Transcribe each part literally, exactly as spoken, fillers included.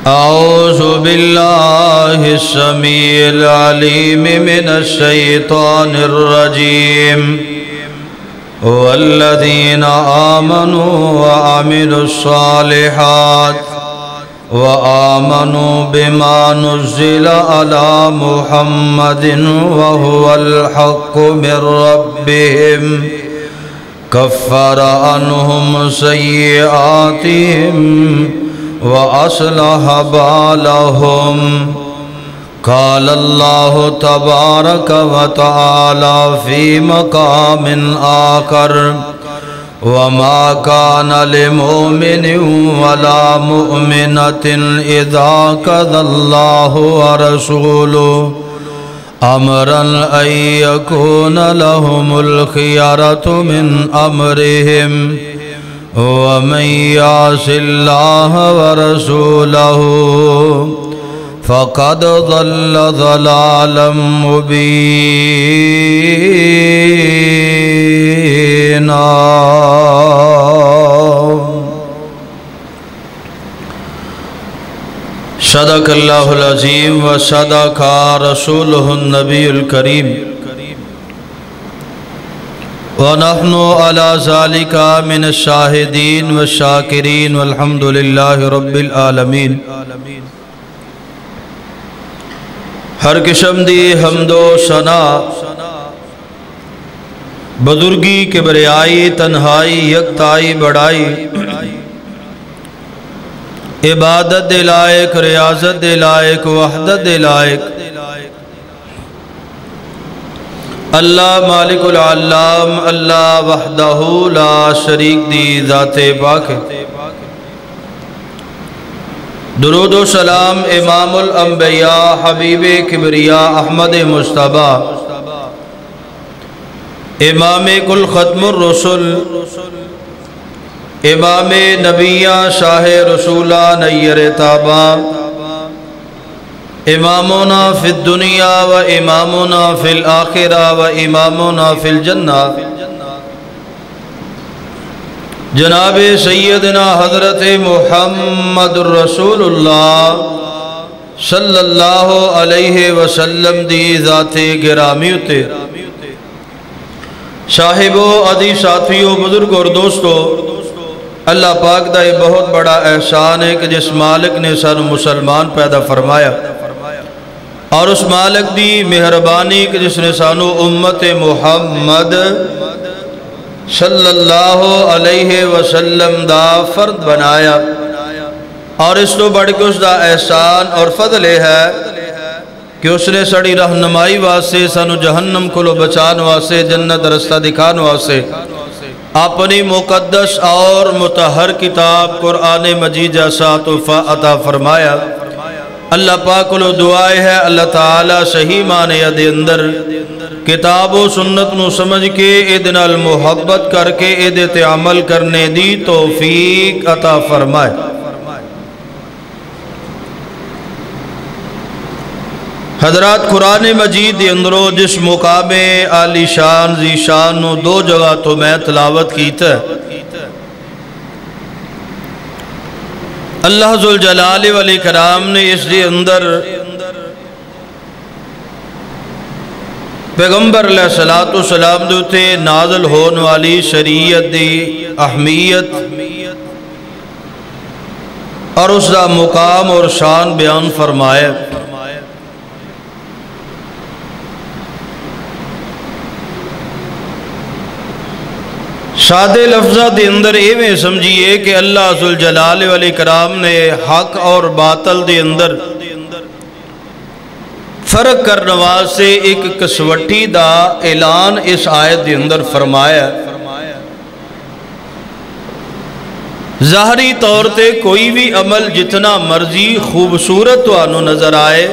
أعوذ بالله السميع العليم من الشيطان الرجيم والذين آمنوا وعملوا الصالحات وآمنوا بما نزل على محمد وهو الحق من ربهم كفر عنهم سيئاتهم وأصلح بالهم. قال الله تبارك وتعالى في مقام آخر: وما كان لمؤمن ولا مؤمنة إذا قضى الله ورسوله أمرا أن يكون لهم الخيرة من أمرهم ومن يعص الله ورسوله فقد ضل ضلالا مبينا. صدق اللہ العظیم و صدق رسولہ النبی الکریم ونحن على ذلك من الشاہدین والشاکرین والحمد للہ رب العالمین. ہر قسم دی حمد و ثنا بزرگی کبریائی تنہائی یکتائی بڑائی عبادت دے لائق ریاضت دے لائق وحدت دے لائق اللہ مالک العالم اللہ وحدہ لا شریک دی ذات پاک ہے. درود و سلام امام الانبیاء حبیب کبریاء احمد مصطفیٰ امام کل ختم الرسل امام نبیہ شاہ رسولہ نیر تابہ امامنا فی الدنیا و امامنا فی الآخرہ و امامنا فی الجنہ جناب سیدنا حضرت محمد الرسول اللہ صلی اللہ علیہ وسلم دی ذات گرامی اتے صاحبو عدی ساتھیو بزرگ اور دوستو، اللہ پاک دا یہ بہت بڑا احسان ہے کہ جس مالک نے سانو مسلمان پیدا فرمایا اور اس مالک دی مہربانی کہ جس نے سانو امت محمد صلی اللہ علیہ وسلم دا فرد بنایا، اور اس تو بڑھ کے اس دا احسان اور فضل ہے کہ اس نے سڑی رہنمائی واسے سانو جہنم کو لو بچان واسے جنت رستہ دکھان واسے اپنی مقدس اور مطہر کتاب قرآن مجید جیسا تحفہ عطا فرمایا. اللہ پاک کو دعائے ہے اللہ تعالیٰ صحیح معنی دے اندر کتاب و سنت نو سمجھ کے ادنا المحبت کر کے ادت عمل کرنے دی توفیق عطا فرمائے. حضرات قرآن مجید دے اندروں جس مقام عالی شان ذی شان نو دو جگہ تو میں تلاوت کیتا ہے. اللہ ذوالجلال والاکرام نے اس دے اندر پیغمبر علیہ السلام دوتے نازل ہون والی شریعت دی اہمیت اور اس دا مقام اور شان بیان فرمائے. سادے لفظہ دے اندر اے میں سمجھئے کہ اللہ ذوالجلال والاکرام نے حق اور باطل دے اندر فرق کرنے واسطے ایک کسوٹی دا اعلان اس آیت دے اندر فرمایا. ظاہری طور تے کوئی بھی عمل جتنا مرضی خوبصورت وانو نظر آئے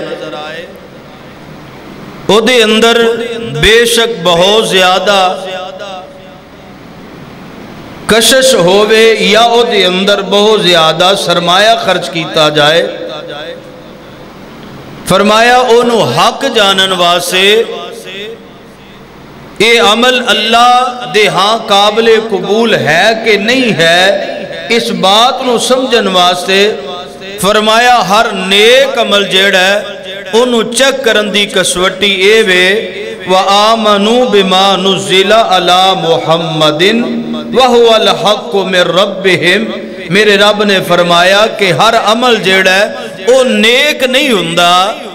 او دے اندر بے شک بہت زیادہ کشش ہوئے یا او دے اندر بہت زیادہ سرمایہ خرچ کیتا جائے. فرمایا انہوں حق جانن واسے اے عمل اللہ دے ہاں قابل قبول ہے کہ نہیں ہے اس بات نو سمجھن واسے فرمایا ہر نیک عمل جیڑا ہے انہوں چیک کرن دی کسوٹی اے وے وَآمَنُوا بِمَا نُزِّلَ عَلَى مُحَمَّدٍ وَهُوَ الْحَقُّ مِن رَبِّهِمْ۔ میرے رب نے فرمایا کہ ہر عمل جیڑا ہے وہ نیک نہیں ہوندا،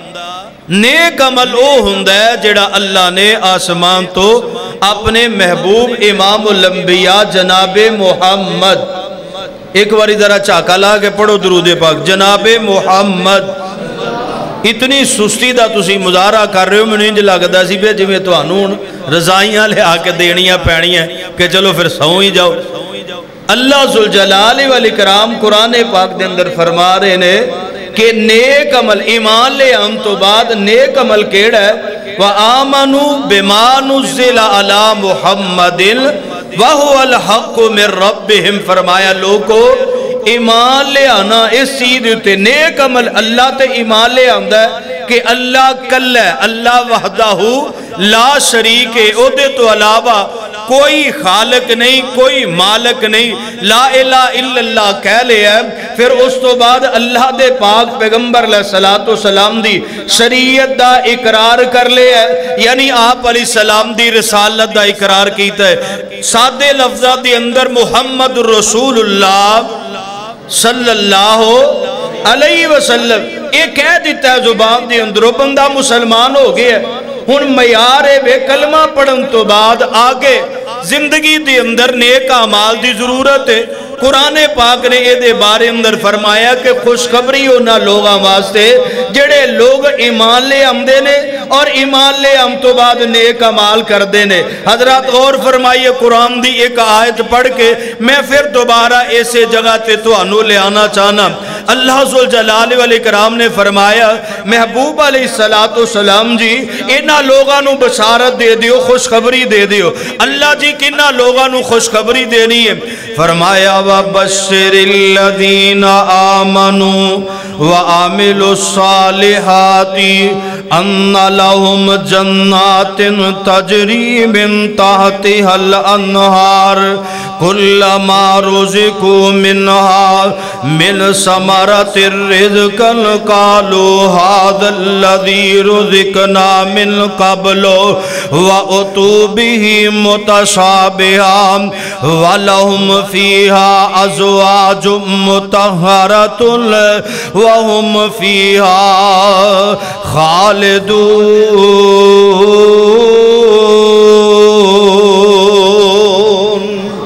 نیک عمل وہ ہوندا ہے جیڑا اللہ نے آسمان تو اپنے محبوب امام الانبیاء جناب محمد، ایک باری ذرا چاکا لا کے پڑھو درود پاک، جناب محمد۔ اتنی سستی دا تسی مظاہرہ کر رہے ہو، میں نہیں لگتا سی پہ جی میں توانوں رضائیاں لے آ کے دینیاں پینیاں کہ چلو پھر سو ہی جاؤ۔ اللہ ذوالجلال والاکرام قرآن پاک دے اندر فرما رہے نے کہ نیک عمل ایمان لے آن تو بعد نیک عمل کیڑا ہے وَآمَنُوا بِمَا نُزِّلَ عَلَى مُحَمَّدٍ وَهُوَ الْحَقُّ مِن رَبِّهِمْ۔ فرمایا لوگو ایمان لے آنا اس چیز تے نیک عمل اللہ تے ایمان لے آندا ہے کہ اللہ کل ہے، اللہ وحدہ لا شریک ہے، او دے تو علاوہ کوئی خالق نہیں، کوئی مالک نہیں، لا الہ الا اللہ کہہ لے ہے۔ پھر اس تو بعد اللہ دے پاک پیغمبر علیہ السلام دی شریعت دا اقرار کر لے ہے، یعنی آپ علیہ السلام دی رسالت دا اقرار کیتا ہے۔ سادے لفظات دی اندر محمد رسول اللہ صلی اللہ علیہ وسلم ایک کہہ دیتا ہے زبان دی اندروں بندہ مسلمان ہو گیا ہے۔ ہن معیار بے کلمہ پڑھن تو بعد آگے زندگی دی اندر نیک اعمال دی ضرورت ہے۔ قرآن پاک نے اے دے بارے اندر فرمایا کہ خوشخبری ہونا لوگاں واسطے جڑے لوگ ایمان لے آمدے نے اور ایمان لے آم تو بعد نیک اعمال کر دینے۔ حضرات غور فرمائیے قرآن دی ایک آیت پڑھ کے میں پھر دوبارہ ایسے جگہ تے تو انو لے آنا چاہنا۔ اللہ ذوالجلال والاکرام نے فرمایا محبوب علیہ السلام جی انہا لوگاں نو بشارت دے دیو، خوشخبری دے دیو۔ اللہ جی کنہا لوگاں نو خوشخبری دینی ہے؟ فرمایا وَبَشِّرِ الَّذِينَ آمَنُوا وَعَمِلُوا الصَّالِحَاتِ أَنَّ لَهُمْ جَنَّاتٍ تَجْرِي مِن تَحْتِهَا الْأَنْهَارُ كُلَّمَا رُزِقُوا مِنْهَا مِنْ ثَمَرَةٍ رِزْقًا قَالُوا هَذَا الَّذِي رُزِقْنَا مِنْ قَبْلُ وَأُتُوا بِهِ مُتَشَابِهًا وَلَهُمْ فِيهَا أَزْوَاجٌ مُطَهَّرَةٌ وَهُمْ فِيهَا خالدون۔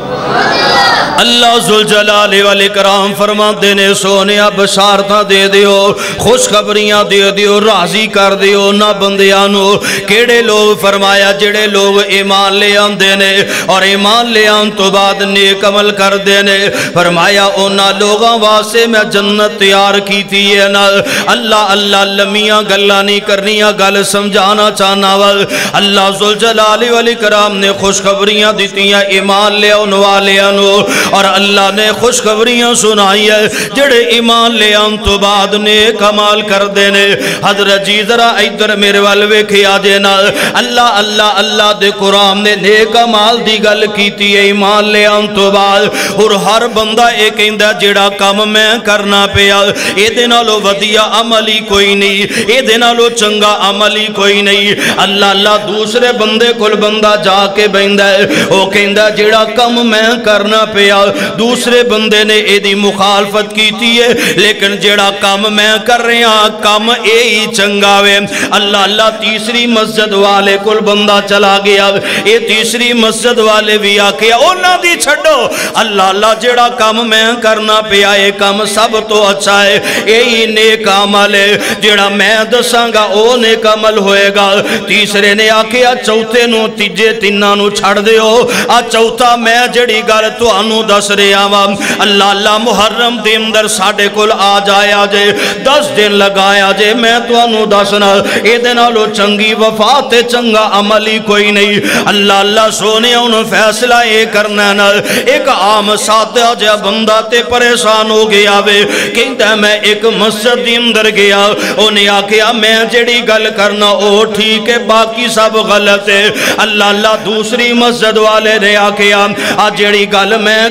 اللہ ذوالجلال والاکرام فرما دینے سونیا بشارتاں دے دیو، خوشخبریاں دے دیو، راضی کر دیو نہ بندیانو۔ کیڑے لوگ فرمایا جڑے لوگ ایمان لے آن دینے اور ایمان لے آن تو بعد نیک عمل کر دینے، فرمایا اونا لوگاں واسے میں جنت تیار کی تھی ہے نا۔ اللہ اللہ لمیاں گلہ نہیں کرنیاں گل سمجھانا چاہنا وال اللہ ذوالجلال والاکرام نے خوشخبریاں دیتیاں ایمان لے آن والیانو، اور اللہ نے خوشخبریاں سنائی ہے جڑے ایمان لے آن تو بعد نیک عمال کر دینے۔ حضرت جی ذرا ادھر میرے والوے کھیا دینا، اللہ اللہ اللہ دے قرآن نے نیک عمال دی گل کیتی ہے ایمان لے آن تو بعد، اور ہر بندہ ایک اندہ جڑا کام میں کرنا پیا اے دینا لو ودیا عملی کوئی نہیں، اے دینا لو چنگا عملی کوئی نہیں۔ اللہ اللہ دوسرے بندے کل بندہ جا کے بہندہ ہے او کہندہ جڑا کام میں کرنا پیا دوسرے بندے نے اے دی مخالفت کیتی ہے، لیکن جڑا کام میں کر رہے ہیں کام اے ہی چنگاوے۔ اللہ اللہ تیسری مسجد والے کل بندہ چلا گیا، اے تیسری مسجد والے بھی آکیا اونا دی چھڑو، اللہ اللہ جڑا کام میں کرنا پیا اے کام سب تو اچھا ہے، اے ہی نیک عمل ہے، جڑا میں دساں گا او نیک عمل ہوئے گا۔ تیسرے نے آکیا چوتھے نو تیجے تینہ نو چھڑ دیو، آ چوتھا میں جڑی گال تو انو دس رہے آوام۔ اللہ اللہ محرم دے اندر ساڑھے کل آ جایا جے دس دن لگایا جے میں تو انو دسنا اے دینا لو چنگی وفات چنگا عملی کوئی نہیں۔ اللہ اللہ سونے انہوں فیصلہ اے کرنا نا ایک عام ساتھ جا بندہ تے پریشان ہو گیا وے کہتا ہے میں ایک مسجد دی اندر گیا انہیں آکیا میں جڑی گل کرنا او ٹھیک ہے باقی سب غلط ہے۔ اللہ اللہ دوسری مسجد والے نے آکیا آ جڑی گل میں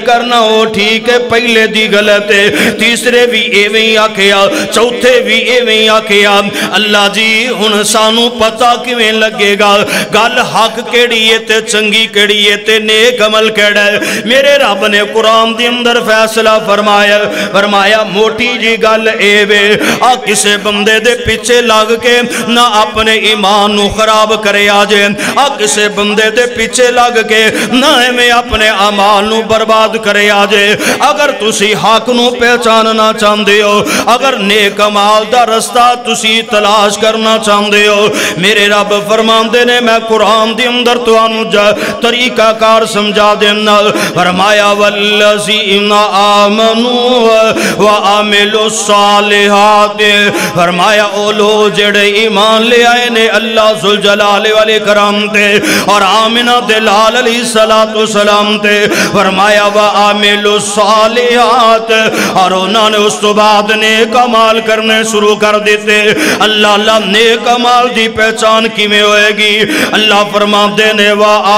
کرنا وہ ٹھیک ہے پہلے دی غلط ہے تیسرے بھی ایویں آکھیا چوتھے بھی ایویں آکھیا اللہ جی ہن سانو پتہ کیویں لگے گا گل حق کیڑی ہے تے چنگی کیڑی ہے تے نیک عمل کیڑا ہے میرے رب نے قرآن دے اندر فیصلہ فرمایا فرمایا موٹی جی گل اے وے آ کسے بندے دے پیچھے لگ کے نہ اپنے ایمان نو خراب کرے آجے آ کسے بندے دے پیچھے لگ کے نہ میں اپنے اعمال نو برباد کرے آجے اگر تسی حق نو پہچاننا چاہندے ہو اگر نیک عمال دا رستہ تسی تلاش کرنا چاہندے ہو میرے رب فرماندے نے میں قرآن دے اندر تو آنو جا طریقہ کار سمجھا دینا فرمایا والذین آمنوا وعملوا الصالحات فرمایا او لوگ جڑے ایمان لے آئے نے اللہ ذوالجلال والاکرام تے اور آمنہ دلال علیہ السلام تے فرمایا وعملوا الصالحات اور انہوں نے اس تو بعد نیک عمال کرنے شروع کر دیتے اللہ اللہ نیک عمال دی پہچان کی میں ہوئے گی اللہ فرما دینے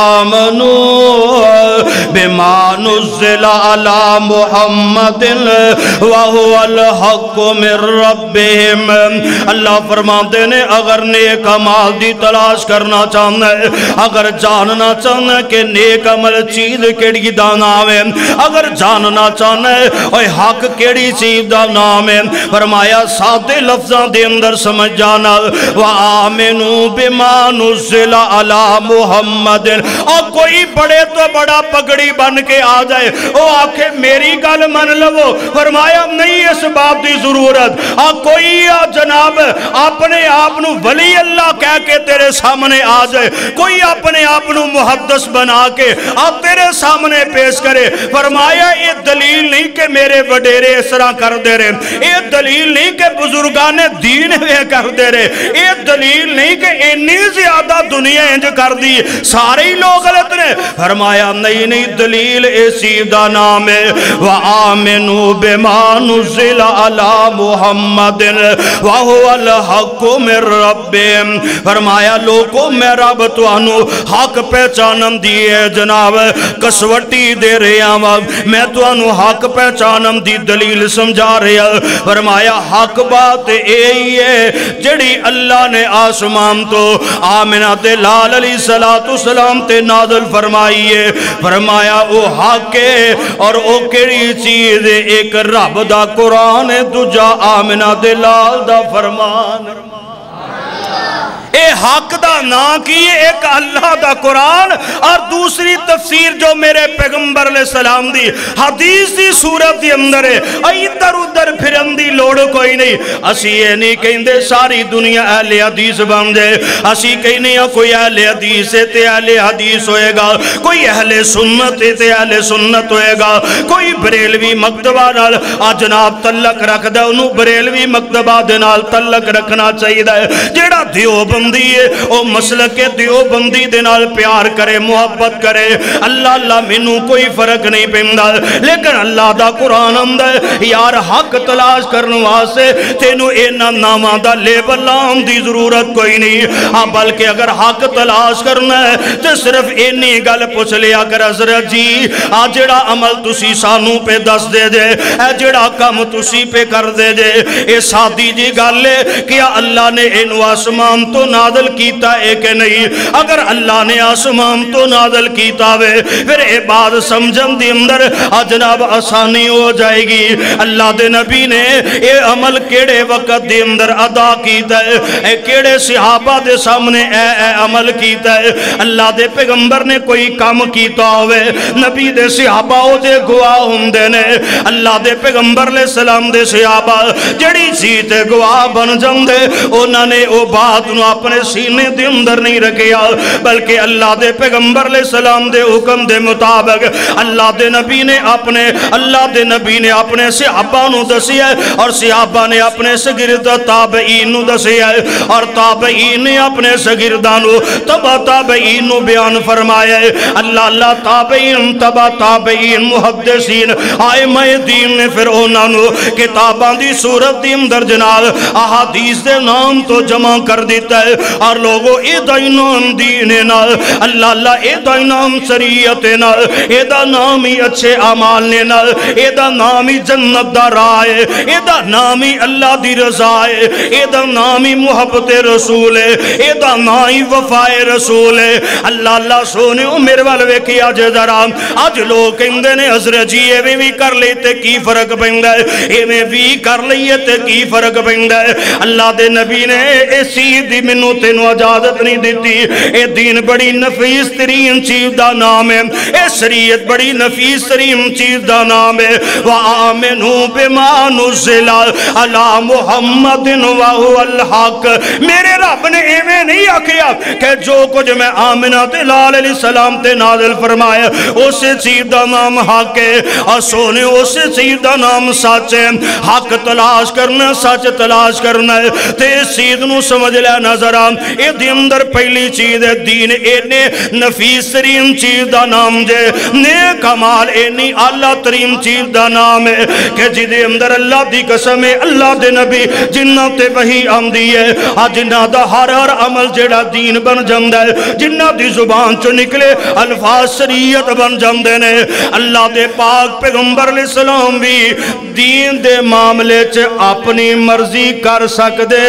وآمنوا بما نزل على محمد وهو الحق من ربهم اللہ فرما دینے اگر نیک عمال دی تلاش کرنا چاہنا ہے اگر جاننا چاہنا ہے کہ نیک عمل چیز کیڑی دا نام ہے اگر جاننا چاہنا ہے اوہ حق کیڑی چیز دا نام ہے فرمایا سادے لفظاں دے اندر سمجھ جانا وآمنوا بما نزل على محمد اور کوئی بڑے تو بڑا پگڑی بن کے آ جائے وہ آکھے میری گل من لو فرمایا نہیں اس بات دی ضرورت آ کوئی آ جناب اپنے آپنو ولی اللہ کہہ کے تیرے سامنے آ جائے کوئی اپنے آپنو محدث بنا کے آ تیرے سامنے پیش کرے فرمایا یہ دلیل نہیں کہ میرے وڈیرے اس طرح کر دے رہے یہ دلیل نہیں کہ بزرگان دین ہوئے کر دے رہے یہ دلیل نہیں کہ انی زیادہ دنیا انج کر دی سارے ہی لوگ غلط نے فرمایا نہیں نہیں دلیل اسی دا نام ہے وآمنوا بما نزل على محمد وهو الحق من ربهم فرمایا لوگوں میں رب تو انو حق پہچانم دیئے جناب کسوٹی دے رہے ہیں میں تو انو حق پہچانم دی دلیل سمجھا رہے ہیں فرمایا حق بات اے ہے جڑی اللہ نے آسمان تو آمنہ دلال علیہ السلام تے نازل فرمائیے فرمایا او حق ہے اور او کیڑی چیز ایک رب دا قرآن دجا آمنہ دلال دا فرمان اے حق دا نا کیے ایک اللہ دا قرآن اور دوسری تفسیر جو میرے پیغمبر علیہ السلام دی حدیث دی صورت دی اندر ہے ادھر ادھر پھرن دی لوڑ کوئی نہیں اسی یہ نہیں کہیں دے ساری دنیا اہل حدیث بن جائے اسی کہیں نہیں کوئی اہل حدیث ہے تے اہل حدیث ہوئے گا کوئی اہل سنت ہے تے اہل سنت ہوئے گا کوئی بریلوی مکتبہ نال جناب تلق رکھ دے انہوں بریلوی مکتبہ دے نال تلق رکھنا چاہیے دے جیڑا دیو بندی ہے او مسلک دیو بندی دے نال پیار کرے محبت کرے اللہ اللہ منو کوئی فرق نہیں پیندہ لیکن اللہ دا قرآن اندر یار حق تلاش کرنے واسے تینو اینا نامہ دا لیبل لام دی ضرورت کوئی نہیں ہاں بلکہ اگر حق تلاش کرنا ہے تو صرف اینی گل پوچھ لیا کر حضرت جی آ جڑا عمل تسی سانو پہ دس دے دے اے جڑا کم تسی پہ کر دے دے اے سادی جی گل ہے کیا اللہ نے انو آسمان تو نازل کیتا ہے کہ نہیں اگر اللہ نے آسمان تو نازل کیتا ہے پھر اے بات سمجھن دی اندر جناب آسانی ہو جائے گی اللہ دے نبی نے اے عمل کیڑے وقت دے اندر ادا کیتا ہے اے کیڑے صحابہ دے سامنے اے اے عمل کیتا ہے اللہ دے پیغمبر نے کوئی کام کیتا ہوئے نبی دے صحابہ او دے گواہ ہندے نے اللہ دے پیغمبر علیہ السلام دے صحابہ جڑی چیز گواہ بن جاندے انہوں نے او بات نو اپنے سینے دے اندر نہیں رکھیا بلکہ اللہ دے پیغمبر علیہ السلام دے حکم دے مطابق اللہ دے نبی نے اپنے اللہ دے نبی نے اپنے صحابہ نو دسیا اور صحابہ نے اپنے شاگرد تابعین نو دسیا اور تابعین نے اپنے شاگردانو تبع تابعین نو بیان فرمایا اللہ اللہ تابعین تبع تابعین محدثین ائمہ دین نے پھر انہاں نو کتاباں دی صورت دی اندر جناب احادیث دے نام تو جمع کر دیتا ہے اور لوگوں اے دا نام دین نا اللہ اللہ اے دا نام شریعت نا اے دا نام ہی اچھے اعمال نے نا اے دا نام ہی جنت دا رائے اے دا نام ہی اللہ دی رضا ہے اے دا نام ہی محبت رسول ہے اے دا نام ہی وفا رسول ہے اللہ اللہ سونے میرے والے کی آج ذرا آج لوگ کہندے نے حضرت جی ایویں بھی کر لیتے کی فرق پیندا ہے ایویں بھی کر لئیے تے کی فرق پیندا ہے اللہ دے نبی نے ایسی دی منو تینو اجازت نہیں دیتی اے دین بڑی نفیس ترین چیز دا نام ہے اے شریعت بڑی نفیس ترین چیز دا نام ہے وَآمِنُوا بِمَا نُزِّلَ عَلَى مُحَمَّدٍ وَهُوَ الْحَقِّ میرے رب نے ایویں نہیں آکھیا کہ جو کچھ میں آمنہ تے لال علیہ السلام تے نازل فرمایا اسے چیز دا نام حق ہے اور سونے اسے چیز دا نام سچ ہے حق تلاش کرنا سچ تلاش کرنا ہے تے اس چیز نو سمجھ لیا نظر آم اے دی اندر پہلی چیز ہے دین اینے نفیس ترین چیز دا نام جے نیک عمال اینی اللہ ترین چیز دا نام ہے کہ جی دے اندر اللہ دی قسم ہے اللہ دے نبی جنہ تے وہی آمدی ہے آج جنہ دا ہر ہر عمل جڑا دین بن جاندہ ہے جنہ دی زبان چو نکلے الفاظ شریعت بن جاندے نے اللہ دے پاک پیغمبر علیہ السلام بھی دین دے معاملے چے اپنی مرضی کر سکدے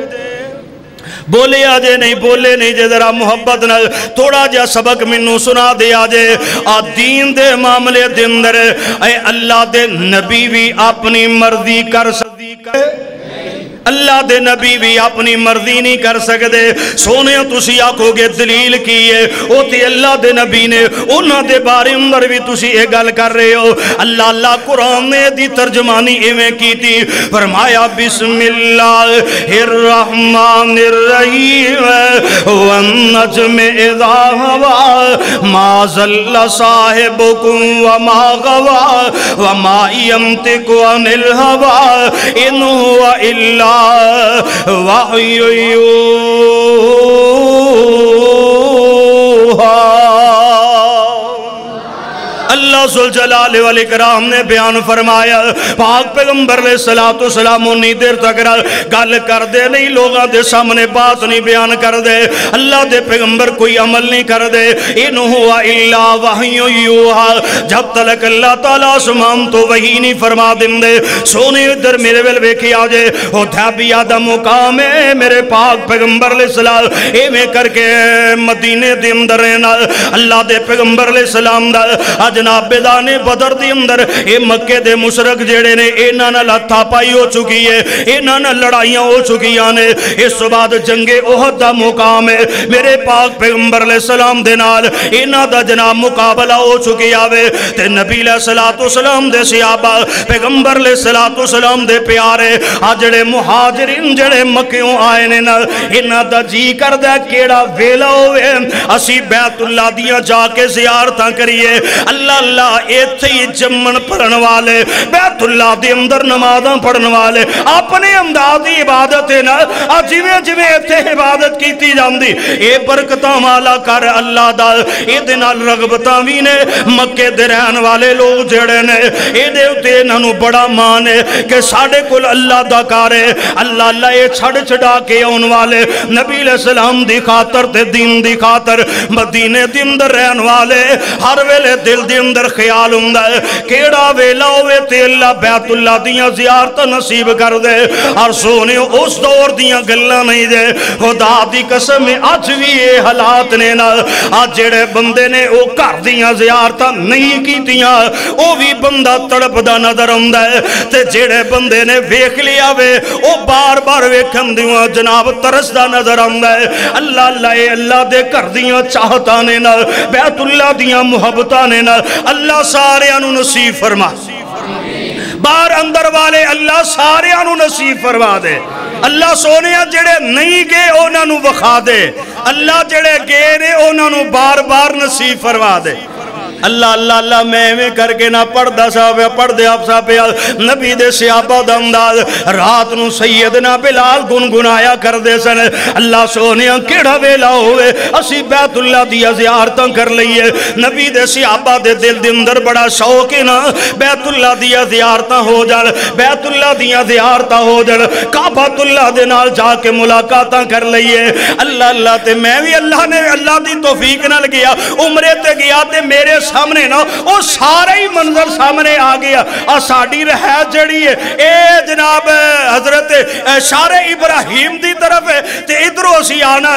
بولے آجے نہیں بولے نہیں جے ذرا محبت نہ تھوڑا جا سبق منو سنا دے آجے آ دین دے معاملے دے اندر اے اللہ دے نبی بھی اپنی مرضی کر سکدے اللہ دے نبی بھی اپنی مرضی نہیں کر سکتے سونے تسی آکھو گے دلیل کی ہے او تے اللہ دے نبی نے انہاں دے بارے اندر بھی تسی ایک گل کر رہے ہو اللہ اللہ قرآن نے دی ترجمانی ایویں کی تھی فرمایا بسم اللہ الرحمن الرحیم والنجم اذا ہوا ما ظل صاحبکم وما غوا وما ينطق عن الهوى ان هو الا وحی اللہ ذوالجلال والاکرام نے بیان فرمایا پاک پیغمبر علیہ السلام انہی دیر تک گل کر دے نہیں لوگاں دے سامنے بات نہیں بیان کر دے اللہ دے پیغمبر کوئی عمل نہیں کر دے ان ہوا الا وحی یوحا جب تلک اللہ تعالیٰ سمان تو وہی نہیں فرما دن دے سونے ادھر میرے ویل ویکھی آجے او دھابی آدم مقام ہے میرے پاک پیغمبر علیہ السلام اے میں کر کے مدینے دے اندر رہنا اللہ دے پیغمبر علیہ السلام دا جناب بیدانے بدر دی اندر اے مکہ دے مشرق جیڑے نے اے نانا لاتھا پائی ہو چکی ہے اے نانا لڑائیاں ہو چکی آنے اس بعد جنگ احد دا مقام ہے میرے پاک پیغمبر علیہ السلام دے نال اے نا دا جناب مقابلہ ہو چکی آوے تے نبی علیہ السلام دے صحابہ پیغمبر علیہ السلام دے پیارے آجڑے مہاجرین جڑے مکیوں آئے نے نا اے نا دا جی کر دے کیڑا ویلا ہوئے اسی بیت اللہ دیا جا کے زیارتاں کریے اللہ اللہ ایتھے ہی جمن پڑھن والے بیت اللہ دے اندر نمازاں پڑھن والے اپنے اندازی عبادت ہے نا جویں جویں ایتھے عبادت کیتی جاندی اے برکتاں والا کر اللہ دا اے دے نال رغبتاں وی نے مکے دے رہن والے لوگ جڑے نے اے دے اتے انہاں نوں بڑا مان ہے کہ ساڈے کول اللہ دا کار ہے اللہ اللہ اے چھڑ چھڑا کے اون والے نبی علیہ السلام دی خاطر تے دین دی خاطر مدینے دے اندر رہن والے ہر ویلے دل دے اندر خیال ہوندا ہے کیڑا ویلا ہوئے تے اللہ بیت اللہ دیاں زیارت نصیب کر دے اور سونے اس دور دیاں گلاں نہیں دے خدا دی قسم اج وی اے حالات نے نا اج جڑے بندے نے او گھر دیاں زیارت نہیں کیتیاں او وی بندہ تڑپدا نظر آوندا ہے تے جڑے بندے نے ویکھ لیا وے او بار بار ویکھن دیاں جناب ترسدا نظر آوندا ہے اللہ اللہ اے اللہ دے گھر دیاں چاہتاں نے نا بیت اللہ دیاں محبتاں نے نا اللہ سارے انو نصیب فرما بار اندر والے اللہ سارے انو نصیب فرما دے اللہ سونے جڑے نہیں گئے اونا نو وخا دے اللہ جڑے گئے نے اونا نو بار بار نصیب فرما دے اللہ اللہ اللہ میں میں کر کے نہ پڑھ دا صاحب پڑھ دے آپ صاحب نبی دے صحابہ دا انداز رات نو سیدنا بلال گنگنایا کر دے سن اللہ سونیا کیڑا ویلا ہوئے اسی بیت اللہ دیا زیارتاں کر لئیے نبی دے صحابہ دے دل دے اندر بڑا شوق ہے نا بیت اللہ دیا زیارتاں ہو جان بیت اللہ دیا زیارتاں ہو جان کعبۃ اللہ دے نال جا کے ملاقاتاں کر لئیے اللہ اللہ تے میں بھی اللہ نے اللہ دی توفیق نہ لگیا عمرے تے گیا تے میرے سامنے نا وہ سارا ہی منظر سامنے آ گیا ساڑی رہے جڑی ہے اے جناب حضرت شار ابراہیم دی طرف ہے تے ادھروں اسی آنا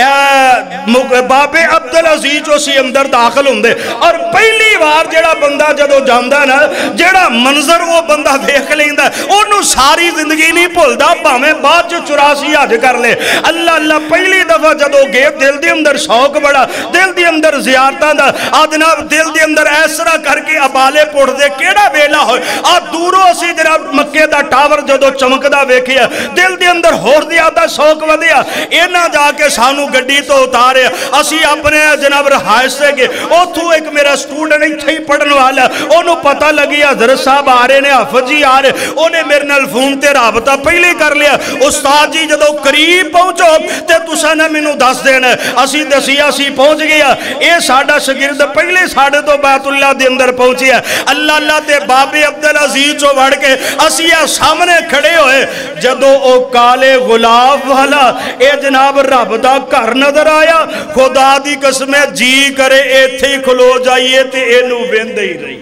باب عبدالعزیز جو اسی اندر داخل ہوں دے اور پہلی بار جڑا بندہ جدو جاندہ نا جڑا منظر وہ بندہ دیکھ لیندہ انہوں ساری زندگی نہیں بھولدا پاویں بعد جو چوراسی حج کر لے اللہ اللہ پہلی دفعہ جدو گئے دل دے اندر شوق بڑا دل دے اندر زیارتاں دا آدناب دل دے اندر ایسرا کر کے ابالے پوڑ دے کیڑا ویلا ہوئے آج دوروں اسی جناب مکے دا ٹاور جدو چمکدا ویکھیا دل دے اندر ہور دیا دا شوق ودیا اینا جا کے سانو گڈی تو اتارے اسی اپنے جناب رہائش سے گئے او تو ایک میرا سٹوڈنٹ نہیں تھی پڑھن والا انہوں پتہ لگی حضرت صاحب آ رہے نے حافظ جی آ رہے انہیں میرے نال فون تے رابطہ پہلے کر لیا استاد جی جدو قریب پہنچو تے تسا نہ مینوں دس دینا اسی دسیا سی پہنچ گیا اے ساڈا شاگرد پہلے ساڈے تو بیت اللہ دے اندر پہنچی ہے اللہ اللہ تے باب عبدالعزیز چو بڑھ کے اسی سامنے کھڑے ہوئے جدو او کالے غلاف والا اے جناب رب دا گھر نظر آیا خدا دی قسم جی کرے ایتھے ہی کھلو جائیے تے اینو ویندے ہی رہی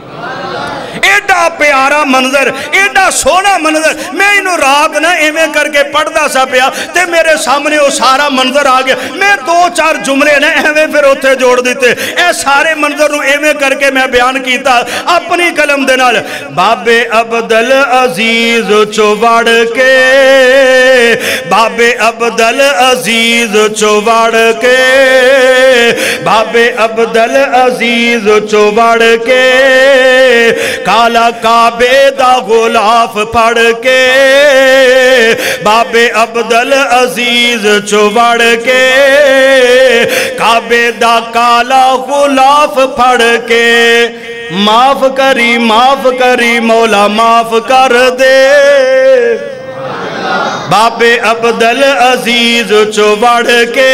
ایڈا پیارا منظر ایڈا سونا منظر میں انہوں رات نہ ایویں کر کے پڑھدا سا پیا تے میرے سامنے وہ سارا منظر آ گیا میں دو چار جملے نے ایویں پھر اتھے جوڑ دیتے اے سارے منظر نو ایویں کر کے میں بیان کیتا اپنی قلم دے نال باب عبدالعزیز چوڑ کے باب عبدالعزیز چوڑ کے باب عبدالعزیز چوڑ کے کالا کعبے دا غلاف پڑھ کے باب عبدالعزیز چوڑ کے کعبے دا کالا غلاف پڑھ کے معاف کری معاف کری مولا معاف کر دے باب عبدالعزیز چوڑ کے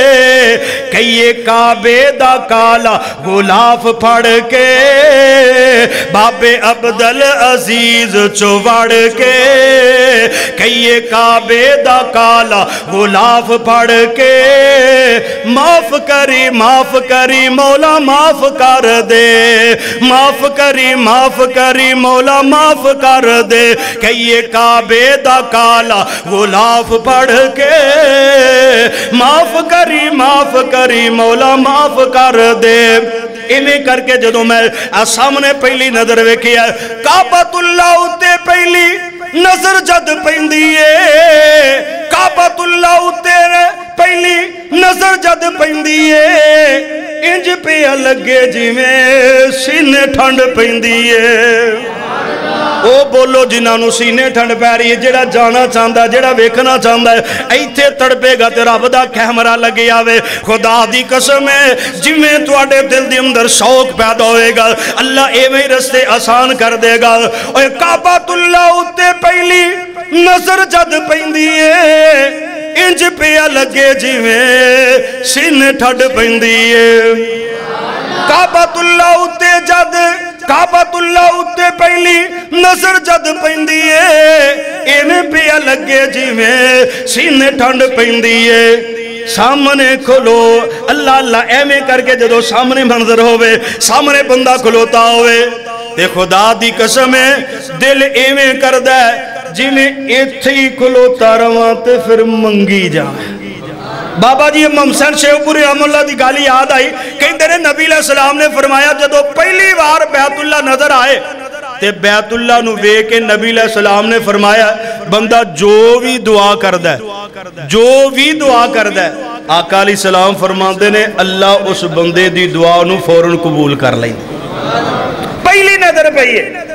کئیے کعبے دا کالا غلاف پھڑ کے باب عبدالعزیز چوڑ کے کئیے کعبے دا کالا غلاف پھڑ کے معاف کری معاف کری مولا معاف کر دے معاف کری معاف کری مولا معاف کر دے کئیے کعبے دا کالا غلاف پڑھ کے معاف کری معاف کری مولا معاف کر دے انہیں کر کے جدو میں سامنے پہلی نظر ویکھی ہے کعبۃ اللہ اتے پہلی نظر جد پیندیے کعبۃ اللہ اتے پہلی نظر جد پیندیے انج پہ لگے جی میں سینے ٹھنڈ پیندیے او بولو جنہاں نو سینے ٹھنڈ پہ رہی ہے جڑا جانا چاہتا ہے جڑا ویکھنا چاہتا ہے ایتھے تڑپے گا تے رب دا کیمرہ لگے آوے خدا دی قسم ہے جویں تواڈے دل دے اندر شوق پیدا ہوئے گا اللہ ایویں رستے آسان کر دے گا اوے کعبۃ اللہ اُتے پہلی نظر جد پیندی ہے انج پیا لگے جویں سینے ٹھنڈ پیندی ہے کعبۃ اللہ اُتے جد کعبۃ اللہ اُتے پہلی نظر جد پیندی ہے ایویں پیا لگے جویں سینے ٹھنڈ پیندی ہے سامنے کھلو اللہ اللہ ایویں کر کے جدو سامنے منظر ہوئے سامنے بندہ کھلوتا ہوئے تے خدا دی قسم ہے دل ایویں کر دے جویں ایتھے ہی کھلوتا رواں تے پھر منگی جائے بابا جی ممسن شیو پوری رحم اللہ دی گالی یاد آئی کہیں تیرے نبی علیہ السلام نے فرمایا جدو پہلی بار بیت اللہ نظر آئے تے بیت اللہ نو وے کے نبی علیہ السلام نے فرمایا بندہ جو بھی دعا کردہ ہے جو بھی دعا کردہ ہے آقا علیہ السلام فرماندے نے اللہ اس بندے دی دعا نو فوراں قبول کر لیں پہلی نظر پہیے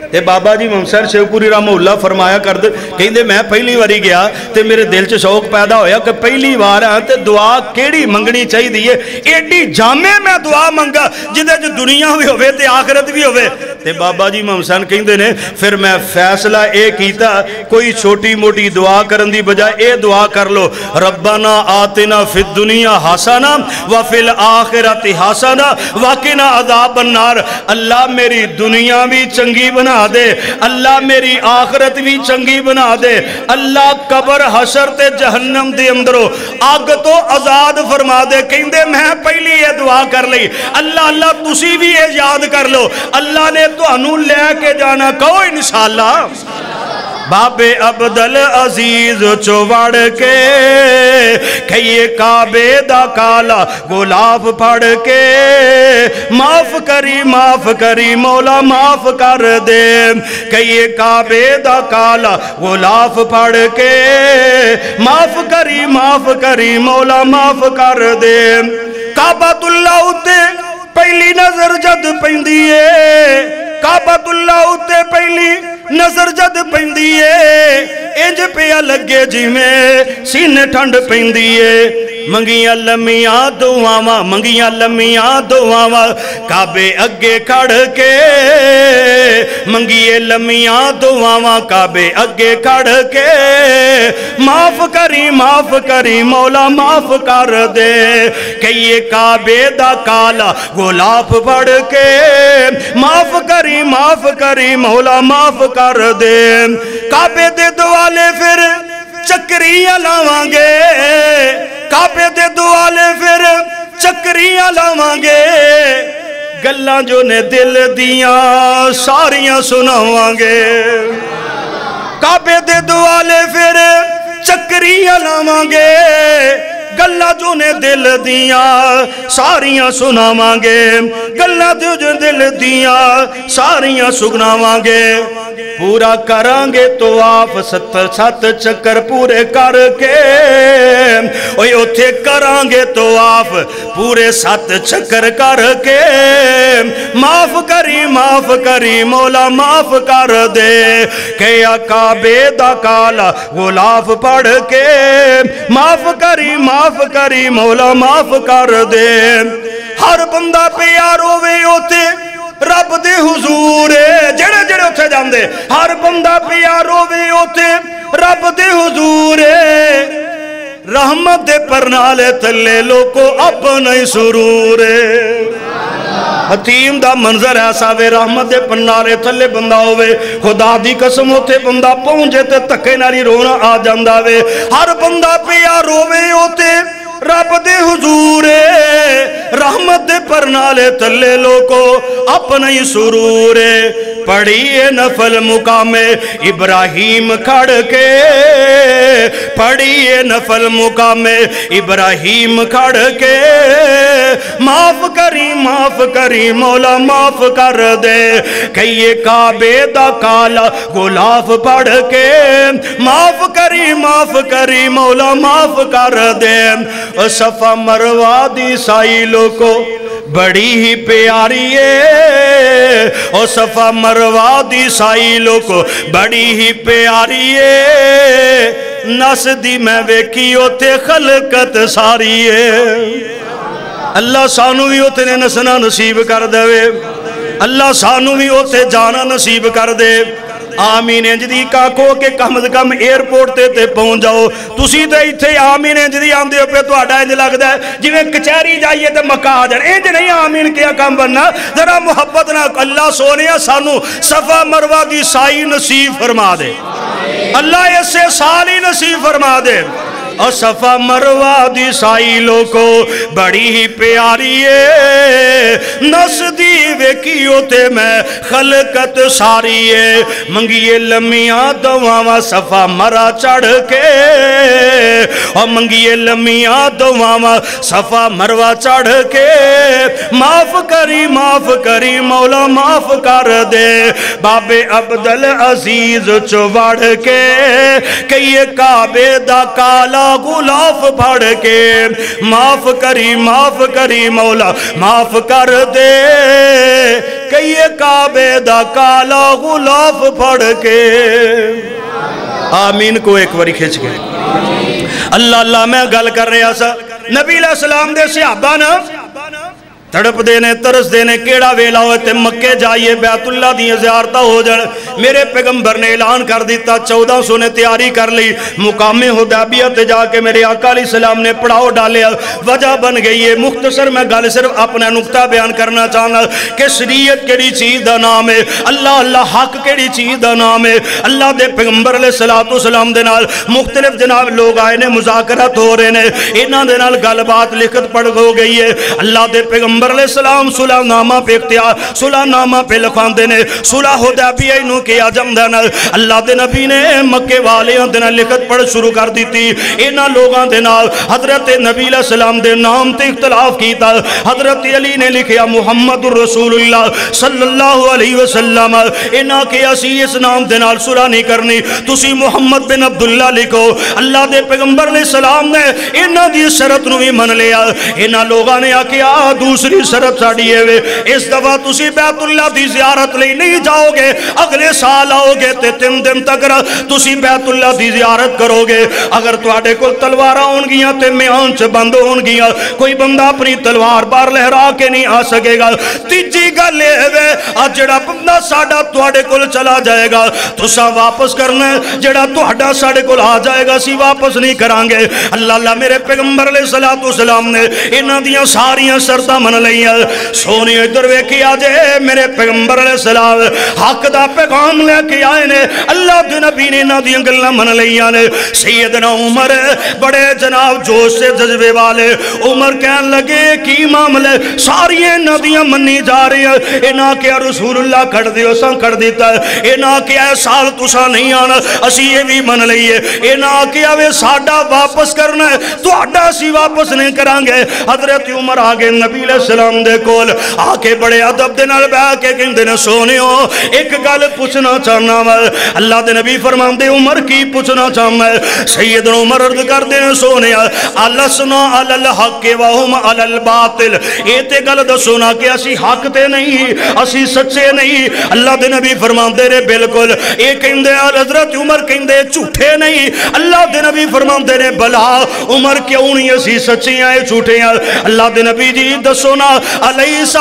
تے بابا جی محمد شیوپوری رحمہ فرمایا کر دے کہیں میں پہلی واری گیا تے میرے دل چ شوق پیدا ہویا کہ پہلی وار ہاں تے دعا کیڑی منگنی چاہی دیئے ایڈی جامع میں دعا منگا جدے جو دنیا بھی ہوئے تے آخرت بھی ہوئے تے بابا جی محمد کہیں دے نے پھر میں فیصلہ اے کیتا کوئی چھوٹی موٹی دعا کرن دی بجائے اے دعا کر لو ربنا آتنا فی الدنیا حسنا وفی الآخرت حسنا وقنا عذاب النار اللہ میری دنیا بھی چنگی بنا دے اللہ میری آخرت بھی چنگی بنا دے اللہ قبر حشر تے جہنم دے اندرو آگ تو آزاد فرما دے کہیں دے میں پہلی یہ دعا کر لی اللہ اللہ تسی بھی یہ یاد کر لو اللہ نے تو انہوں لے کے جانا کہو انشاءاللہ بابے عبدالعزیز چوڑ کے کہیے کعبے دا کالا غلاف پڑھ کے معاف کری معاف کری مولا معاف کر دے کہیے کعبے دا کالا غلاف پڑھ کے معاف کری معاف کری مولا معاف کر دے کعبۃ اللہ اتے پہلی نظر جد پیندیے کعبۃ اللہ اتے پہلی نظر جد پیندیے انج پیا لگے جی میں سینے ٹھنڈ پیندیے منگیاں لمیاں دعاواں منگیاں لمیاں دعاواں کعبے اگے کھڑ کے منگیے لمیاں دعاواں کعبے اگے کھڑ کے معاف کری معاف کری مولا معاف کر دے کہیے کعبے دا کالا غلاف پڑھ کے معاف کری معاف کری مولا معاف کر دے کعبے دے دوالے پھر چکریاں لاوانگے کعبے دے دوالے پھر چکریاں لاوانگے گلاں جو نے دل دیاں ساریاں سناوانگے کعبے دے دوالے پھر چکریاں لاوانگے گلہ جو نے دل دیاں ساریاں سناوانگے گلہ جو دل دیاں ساریاں سناوانگے پورا کرانگے تو آپ ست سات چکر پورے کر کے اوہ اتھے کرانگے تو آپ پورے سات چکر کر کے معاف کری معاف کری مولا معاف کر دے کہیا کعبے دا کالا غلاف پڑھ کے معاف کری معاف کری مولا معاف کر دے ہر بندہ پیار ہوئے ہوتے رب دے حضور جڑے جڑے اتھے جان دے ہر بندہ پیار ہوئے ہوتے رب دے حضور رحمت دے پرنالے تلے لوکو اپنا ہی سرور حتیم دا منظر ایسا وے رحمت دے پرنالے تلے بندہ ہوئے خدا دی قسم ہوتے بندہ پہنچے تے تکے ناری رونا آ جاندہ وے ہر بندہ پیار ہوئے ہوتے رب دے حضور رحمت دے پرنالے تلے لوکو اپنا ہی سرور پڑھیے نفل مقام ابراہیم کھڑ کے پڑھیے نفل مقام ابراہیم کھڑ کے معاف کری معاف کری مولا معاف کر دے کہیے کعبے دا کالا غلاف پڑھ کے معاف کری معاف کری مولا معاف کر دے صفا مروہ دی سائلوں کو بڑی ہی پیاری ہے اور صفا مروہ دی سائلوں کو بڑی ہی پیاری ہے نس دی میں ویکھی ہوتے خلقت ساری ہے اللہ سانو بھی ہوتے نے نسنا نصیب کر دے اللہ سانو بھی ہوتے جانا نصیب کر دے آمین انجدی کا کو کہ کم از کم ایئرپورٹ تے تے پہنچ جاؤ تسی تے ایتھے آمین انجدی آندے ہو پہ تو آڈا انج لگ دے جویں کچہری جائیے تے مکہ آ جان انج نہیں آمین کیا کام بننا ذرا محبت نہ اللہ سونیا سانو صفا مروہ دی سائی نصیب فرما دے اللہ اس سے سالی نصیب فرما دے اور صفا مروہ دی سائلوں کو بڑی ہی پیاری ہے نس دی ویکیوتے میں خلقت ساری ہے منگیے لمیاں دعاواں صفا مرا چڑھ کے اور منگیے لمیاں دعاواں صفا مروہ چڑھ کے معاف کری معاف کری مولا معاف کر دے بابے عبدالعزیز چوڑ کے کہ یہ کعبے دا کالا غلاف پڑھ کے معاف کری معاف کری مولا معاف کر دے کئیے کعبے دا کالا غلاف پڑھ کے آمین کو ایک واری کھچ گئے اللہ اللہ میں گل کر رہا سا نبی علیہ السلام دے صحابہ نا تڑپ دینے ترس دینے کیڑا ویلا ہوئے تے مکے جائیے بیت اللہ دیئے زیارتہ ہو جڑ میرے پیغمبر نے اعلان کر دیتا چودہ سو نے تیاری کر لی مقام حدیبیہ تے جا کے میرے آقا علیہ السلام نے پڑاؤ ڈالے وجہ بن گئی ہے مختصر میں گل صرف اپنا نقطہ بیان کرنا چاہنا کہ شریعت کیڑی چیز دا نام ہے اللہ اللہ حق کیڑی چیز دا نام ہے اللہ دے پیغمبر علیہ السلام دے نال مختلف جناب لوگ آئے نے مذاکرات ہو رہے نے انہاں دے نال گل بات لکھت پڑھ ہو گئی ہے اللہ دے پیغمبر علیہ السلام صلح نامہ پہ اختیار صلح نامہ پہ لکھان دینے صلح حدیبیہ انہوں کیا جم دینا اللہ دے نبی نے مکے والیاں دینا لکھت پڑھ شروع کر دیتی انہاں لوگاں دینا حضرت نبی علیہ السلام دے نام تے اختلاف کیتا حضرت علی نے لکھیا محمد الرسول اللہ صلی اللہ علیہ وسلم انہاں کیا سی اس نام دینا صلح نہیں کرنی تسی محمد بن عبداللہ لکھو اللہ دے پیغمبر علیہ السلام نے انہاں دی شرط نوی من لیا انہاں لوگاں نے آکیا دوسری شرط ساڑی ہے اس دفعہ تسی بیت اللہ دی زیارت لئی نہیں جاؤ گے اگلے سال آؤ گے تے تین دن تک تسی بیت اللہ دی زیارت کرو گے اگر تواڈے کول تلوار ہون گیاں تے میان چ بند ہون گیاں کوئی بندہ اپنی تلوار بار لہرا کے نہیں آ سکے گا تیجی گل اے اج جڑا بندہ ساڈا تواڈے کول چلا جائے گا تساں واپس کرنا جڑا تہاڈا ساڈے کول آ جائے گا سی واپس نہیں کران گے اللہ اللہ میرے پیغمبر علیہ الصلوۃ والسلام نے انہاں دیاں ساریاں شرطاں من لئیاں سونی ادھر ویکھی آجے میرے پیغمبر علیہ السلام حق دا پیغام لے کے آئے نے اللہ دے نبی نے نہ دیاں گلاں من لئیاں نے سیدنا عمر بڑے جناب جوش سے جذبے والے عمر کہن لگے کی معاملے ساری ندیاں منی جا رہی ہیں انہاں کیا رسول اللہ کھڑ دیو ساں کھڑ دیتا ہے انہاں کیا سال تسا نہیں آنا اسی یہ بھی من لئیے انہاں کیا وے ساڈا واپس کرنا ہے تو اڈا سی واپس نہیں کران گے حضرت عمر آگے نبی علیہ السلام دے کول آکے بڑے عدب دے نال بیٹھ کے کہندے نے سونیو ایک گل پوچھنا چاہنا میں اللہ دے نبی فرماندے عمر کی پوچھنا چاہنا ہے سیدنا عمر عرض کر دے سونیا الاسنا علی الحق وهم علی الباطل اے تے گل دسونا کہ اسی حق تے نہیں اسی سچے نہیں اللہ دے نبی فرماندے نے بالکل اے کہندے حضرت عمر کہندے جھوٹے نہیں اللہ دے نبی فرماندے نے بلا عمر کیوں نہیں اسی سچے ہیں جھوٹے ہیں اللہ دے نبی جی دسونا علیسا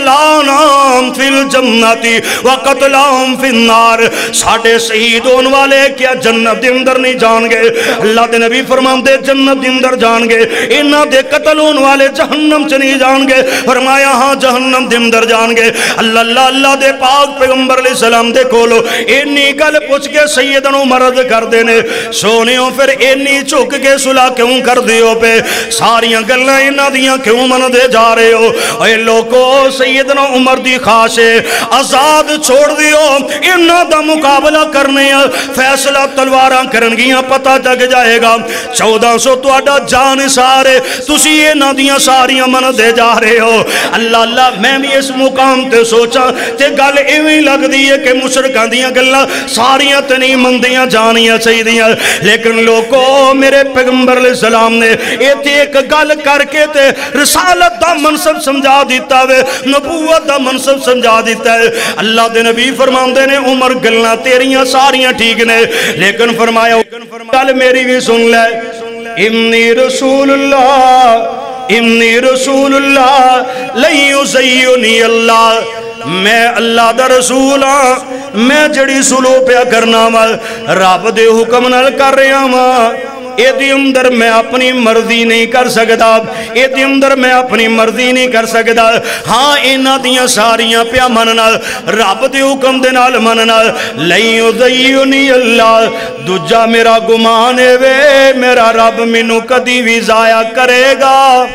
قتلانام فی الجنتی و قتلام فی النار ساڑھے شہید ہون والے کیا جنت دے اندر نہیں جان گے اللہ دے نبی فرمان دے جنت دے اندر جان گے انہاں دے قتل ہون والے جہنم چ نہیں جان گے فرمایا ہاں جہنم دے اندر جان گے اللہ اللہ اللہ دے پاک پیغمبر علیہ السلام دے کولو اینی گل پوچھ کے سیدنا عمر عرض کر دینے سونیوں پھر اینی چک کے صلح کیوں کر دیو پہ ساریاں گلیں انہاں دیاں کیوں من دے جا رہے ہو اے لوگو سیدنا عمر دی خواہشے آزاد چھوڑ دیو انہاں دا مقابلہ کرنے فیصلہ تلواراں کرنگیاں پتہ جگ جائے گا چودہ سو تو اڈا جان سارے تسی انہاں دیاں ساریاں من دے جا رہے ہو اللہ اللہ میں بھی اس مقام تے سوچا تے گل ایویں لگ دی ہے کہ مشرکان دیاں گلاں ساریاں تے نہیں مندیاں جانیاں چاہیدیاں لیکن لوگو میرے پیغمبر علیہ السلام نے ایتے ایک گل کر کے تے رسالت دا منصب سمجھا دیتا ہے نبوت دا منصب سمجھا دیتا ہے اللہ دے نبی فرمان دے نے عمر گلنا تیریاں ساریاں ٹھیک نے لیکن فرمایا گل میری بھی سن لے انی رسول اللہ انی رسول اللہ لئی یزیونی اللہ میں اللہ دا رسول ہاں میں جڑی سلو پیا کرنا وا رب دے حکم نال کر رہا وا اے دی اندر میں اپنی مرضی نہیں کر سکتا اے دی اندر میں اپنی مرضی نہیں کر سکتا ہاں اینا دیاں ساریاں پیا مننا رب دے حکم دے نال مننا لئی یضیعنی اللہ دجا میرا گمانے وے میرا رب منو کدی بھی ضائع کرے گا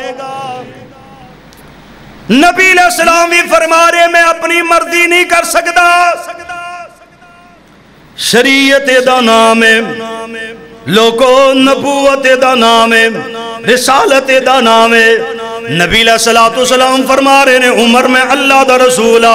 نبی علیہ السلام بھی فرما رہے میں اپنی مرضی نہیں کر سکتا شریعت دا نام ہے لوگو نبوت دا نام ہے رسالت دا نام ہے نبی علیہ السلام فرما رہے نے عمر میں اللہ دا رسول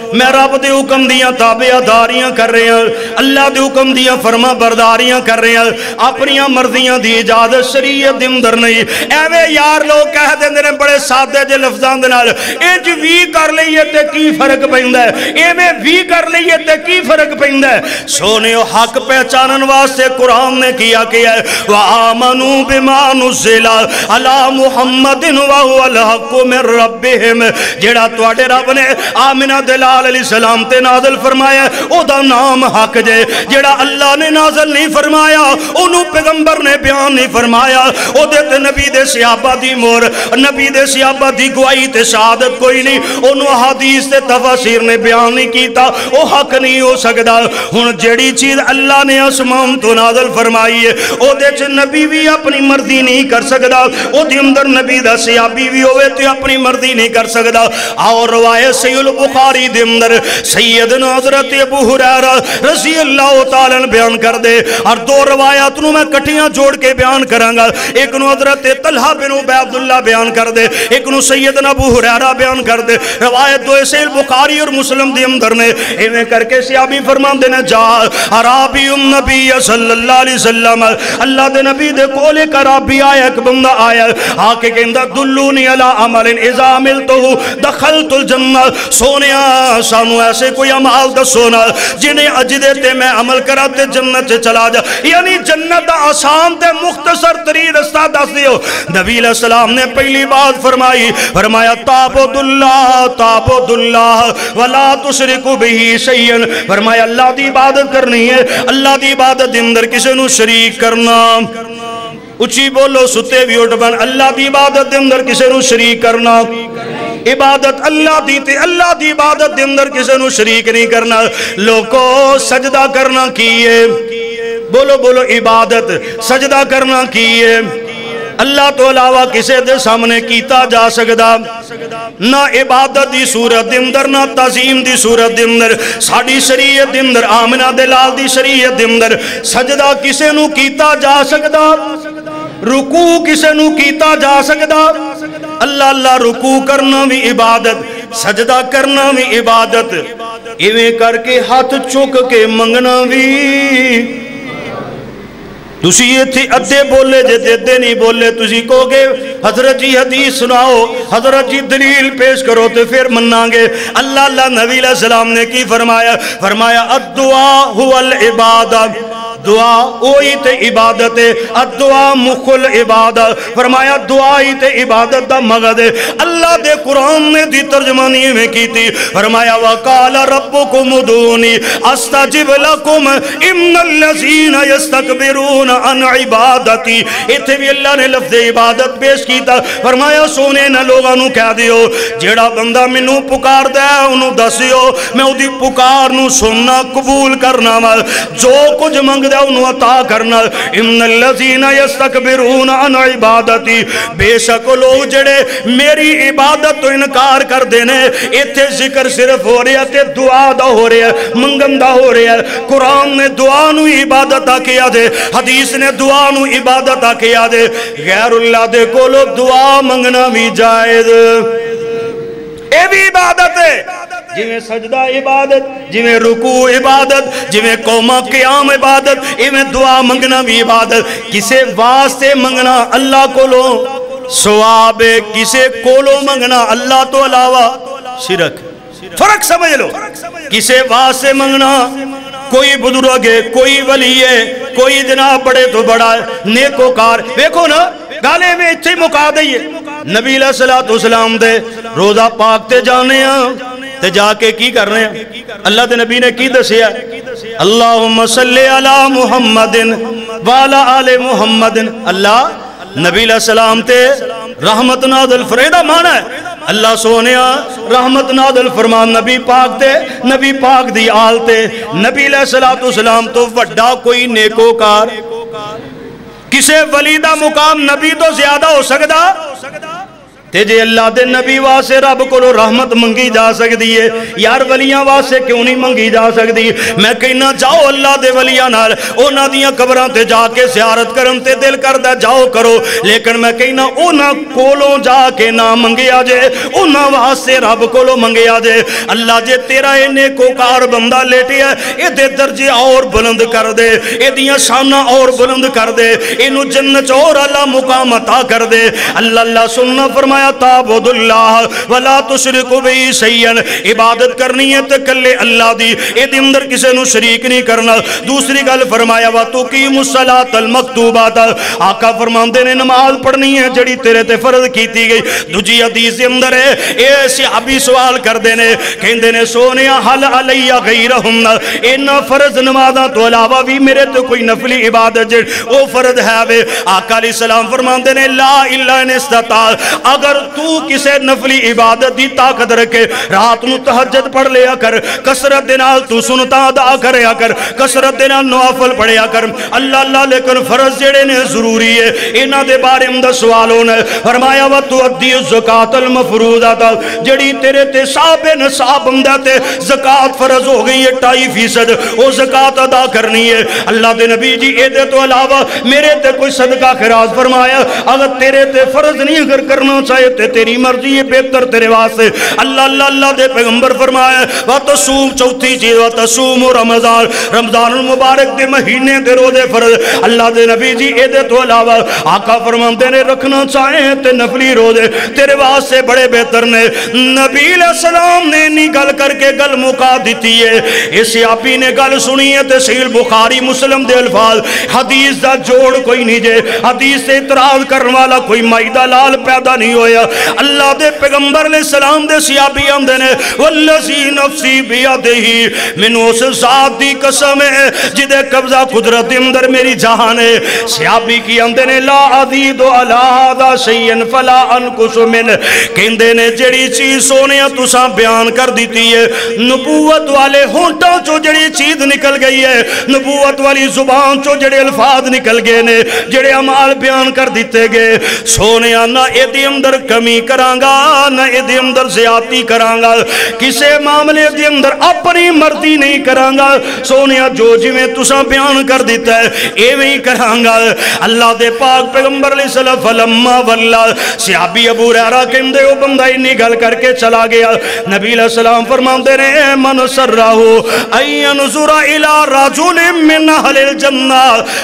میں رب دے حکم دیاں تابعداریاں کر رہے ہیں اللہ دے حکم دیاں فرما برداریاں کر رہے ہیں اپنیاں مرضیاں دی اجازت شریعت دے اندر نہیں ایویں یار لوگ کہہ دیندے نے بڑے سادے جے لفظاں دے نال انج وی کر لئیے تے کی فرق پیندا ہے ایویں وی کر لئیے تے کی فرق پیندا ہے سونےو حق پہچانن واسطے قرآن نے کیا کیا ہے وآمنوا بما نزل علی محمد وهو الحق من ربهم جڑا تواڈے رب نے آمنہ دلال علیہ السلام تے نازل فرمایا او دا نام حق جے جڑا اللہ نے نازل نہیں فرمایا انہوں پیغمبر نے بیان نہیں فرمایا او دے تے نبی دے صحابہ دی مور نبی دے صحابہ دی گواہی تے شہادت کوئی نہیں انہوں حدیث تے تفاسیر نے بیان نہیں کیتا او حق نہیں ہو سکدا ہن جڑی چیز اللہ نے آسمان تو نازل فرمائی ہے او دے چ نبی بھی اپنی مرضی نہیں کر سکدا او دے اندر نبی دا صحابی بھی ہوئے تے اپنی مرضی نہیں کر سکدا اور روایت صحیح البخاری دے اندر سیدنا حضرت ابو ہریرہ رضی اللہ تعالیٰ بیان کر دے اور دو روایات نو میں کٹھیاں جوڑ کے بیان کراں گا ایک نو حضرت طلحہ بن عبید اللہ بیان کر دے ایک نو سیدنا ابو ہریرہ بیان کر دے روایت دو صحیح البخاری اور مسلم دے اندر نے ایویں کر کے صحابی فرمان دے نے جا عربی النبی صلی اللہ علیہ وسلم اللہ دے نبی دے کولے کا رابی آیا ایک بندہ آیا آکے کہندہ دلونی علی عمل اذا عملتو دخلت الجنہ سونیا سانو ایسے کوئی عمال دا سونا جنہیں اجدے تے میں عمل کرا تے جنت سے چلا جا یعنی جنت دا آسان تے مختصر تری رستہ دس دیو نبی علیہ السلام نے پہلی بات فرمائی فرمایا تابد اللہ تابد اللہ ولا تشرکو بہی شیئن فرمایا اللہ دی عبادت کرنی ہے اللہ دی عبادت اندر کسی نو شریک کرنا اچھی بولو ستے بھی اٹھ بن اللہ دی عبادت اندر کسی نو شریک کرنا عبادت اللہ دی تے اللہ دی عبادت دے اندر کسے نو شریک نہیں کرنا لوگو سجدہ کرنا کیے بولو بولو عبادت سجدہ کرنا کیے اللہ تو علاوہ کسے دے سامنے کیتا جا سکدا نہ عبادت دی صورت دے اندر نہ تعظیم دی صورت دے اندر ساڑی شریعت دے اندر آمنہ دلال دی شریعت دے اندر سجدہ کسے نو کیتا جا سکدا رکوع کسے نو کیتا جا سکدا اللہ اللہ رکوع کرنا بھی عبادت سجدہ کرنا بھی عبادت ایویں کر کے ہاتھ چک کے منگنا بھی تسی یہ تھی ادھے بولے جے دے دے نہیں بولے تسی کہو گے حضرت جی حدیث سناؤ حضرت جی دلیل پیش کرو تو پھر منائیں گے اللہ اللہ نبی علیہ السلام نے کی فرمایا فرمایا الدعا هو العبادت دعا اوہی تے عبادت ہے الدعا مخل عبادت فرمایا دعائی تے عبادت دا مغد ہے اللہ دے قرآن نے دی ترجمانی میں کی تھی فرمایا وَقَالَ رَبُّكُمُ دُونِ أَسْتَجِبْ لَكُمْ إِمَّ الَّذِينَ يَسْتَكْبِرُونَ عَنْ عِبَادَتِي اتھے بھی اللہ نے لفظ عبادت پیش کی تھا فرمایا سونے نہ لوگانو کہہ دیو جیڑا بندہ منو پکار دے انو دسیو میں او دی پکار نو سننا قبول کرنا جو کچھ منگ دے انہوں عطا کرنا ان الذین یستکبرون عن عبادتی بے شک لوگ جڑے میری عبادت تو انکار کر دینے ایتھے ذکر صرف ہو رہا تے دعا دا ہو رہا ہے منگم دا ہو رہا ہے قرآن نے دعا نو عبادت کیا دے حدیث نے دعا نو عبادت کیا دے غیر اللہ دے کولو دعا منگنا بھی جائز اے بھی عبادت ہے جویں سجدہ عبادت جویں رکوع عبادت جویں قومہ قیام عبادت ایویں دعا منگنا بھی عبادت کسے واسطے منگنا اللہ کو لو ثواب کسے کو لو منگنا اللہ تو علاوہ شرک فرق سمجھ لو کسے واسطے منگنا کوئی بزرگ ہے کوئی ولی ہے کوئی جناب بڑے تو بڑا ہے نیکوکار دیکھو نا گالے میں اتھے مکا دئیے نبی علیہ السلام دے روزہ پاک تے جانے ہیں تے جا کے کی کر رہے ہیں اللہ دے نبی نے کی دسیا اللہم صلی علی محمد والا آل محمد اللہ نبی علیہ السلام تے رحمت نازل فرمایا مانا ہے اللہ سونیا رحمت نازل فرمان نبی پاک تے نبی پاک دی آل تے نبی علیہ السلام تو وڈا کوئی نیکوکار کسے ولی دا مقام نبی تو زیادہ ہو سکدا تے جے اللہ دے نبی واسے رب کو رحمت منگی جا سکتی ہے یار ولیاں واسے کیوں نہیں منگی جا سکتی؟ میں کہنا جاؤ اللہ دے ولیاں نال اونا دیاں قبران تے جا کے زیارت کرن تے دل کردہ جاؤ کرو، لیکن میں کہنا اونا کولوں جا کے نہ منگی آجے، اونا واسے رب کولوں منگی آجے۔ اللہ جے تیرا اے نیکوکار بندہ لیٹے ہے اے دے درجے اور بلند کر دے، اے دیاں شانہ اور بلند کر دے، انو جنت اور اللہ مقام عطا کر دے۔ اللہ اللہ سننا فرمایا تعبد اللہ ولا تشرک بی شیئا، عبادت کرنی ہے تے کلے اللہ دی، اے دے اندر کسے نو شریک نہیں کرنا۔ دوسری گل فرمایا وَتُقِيمُ الصَّلَاةَ الْمَكْتُوبَةَ، آقا فرماندے نے نماز پڑھنی ہے جڑی تیرے تے فرض کیتی گئی۔ دوجی حدیث دے اندر ہے اے صحابی سوال کر دینے کہندے نے سونیا حل علی غیرہم، اینا فرض نمازاں تو علاوہ بھی میرے تو کوئی نفلی عبادت جڑ او فرض ہے وے؟ آقا علیہ السلام فرماندے نے لا الا ان استطاع، اگر تو کسے نفلی عبادت دی طاقت رکھے رات نو تہجد پڑھ لیا کر، کسرت دنال تو سنتا ادا کریا کر، کسرت دنال نوافل پڑھیا کر، اللہ اللہ لیکن فرض جڑے نے ضروری ہے انہاں دے بارے اندر سوال ہونا ہے۔ فرمایا وَتُؤَدِّي الزَّكَاةَ الْمَفْرُوضَةَ، جڑی تیرے تے صاحب نصاب بندہ تے زکاة فرض ہو گئی ہے ٹائی فیصد، او زکاة ادا کرنی ہے۔ اللہ دے نبی جی اے دے تو علاوہ میرے تے کوئی صدقہ خراج فرمایا، اگر تیرے تے فرض نہیں اگر کرنا چاہے تے تیری مرضی ہے بہتر تیرے واسطے۔ اللہ اللہ اللہ دے پیغمبر فرمایا وَتَصُومُ، چوتھی چیز وَتَصُومُ رمضان، رمضان المبارک دے مہینے دے روزے فرض۔ اللہ دے نبی جی اے دے تو علاوہ آقا فرماندے نے رکھنا چاہیں تے نفلی روزے تیرے واسطے بڑے بہتر نے۔ نبی علیہ السلام نے نہیں گل کر کے گل مکا دیتی ہے۔ اس صحابی نے گل سنی ہے تے صحیح بخاری مسلم دے الفاظ، حدیث دا جوڑ کوئی نہیں جے، حدیث سے اعتراض کرنے والا کوئی مائدہ لال پیدا نہیں ہویا۔ اللہ دے پیغمبر علیہ السلام دے صحابی آندے نے والذی نفسی بیدہی، منو اس ذات دی قسم ہے جدے قبضہ قدرت اندر میری جہان ہے۔ صحابی کی آندے نے لا عزید علی ھذا شیئا فلا انقص من، کہندے نے جڑی چیز سونے تساں بیان کر دیتی ہے، نبوت والے ہونٹوں چو جڑی چیز نکل گئی ہے، نبوت والی زبان چو جڑے الفاظ نکل گئے نے، جڑے عمال بیان کر دیتے گئے، سونے نہ اے دی اندر کمی کرانگا نہ اے دی اندر زیادتی کرانگا، کسے معاملے دی اندر اپنی مرضی نہیں کرانگا، سونیا جو جی میں تساں بیان کر دیتا ہے اے میں کرانگا۔ اللہ دے پاک پیغمبر علیہ السلام فلما واللہ، صحابی ابو ہریرہ کہندے او بندہ انی گل کر کے چلا گیا۔ نبی علیہ السلام فرماندے نے من سرہو ان ینظر الی رجل من اہل الجنہ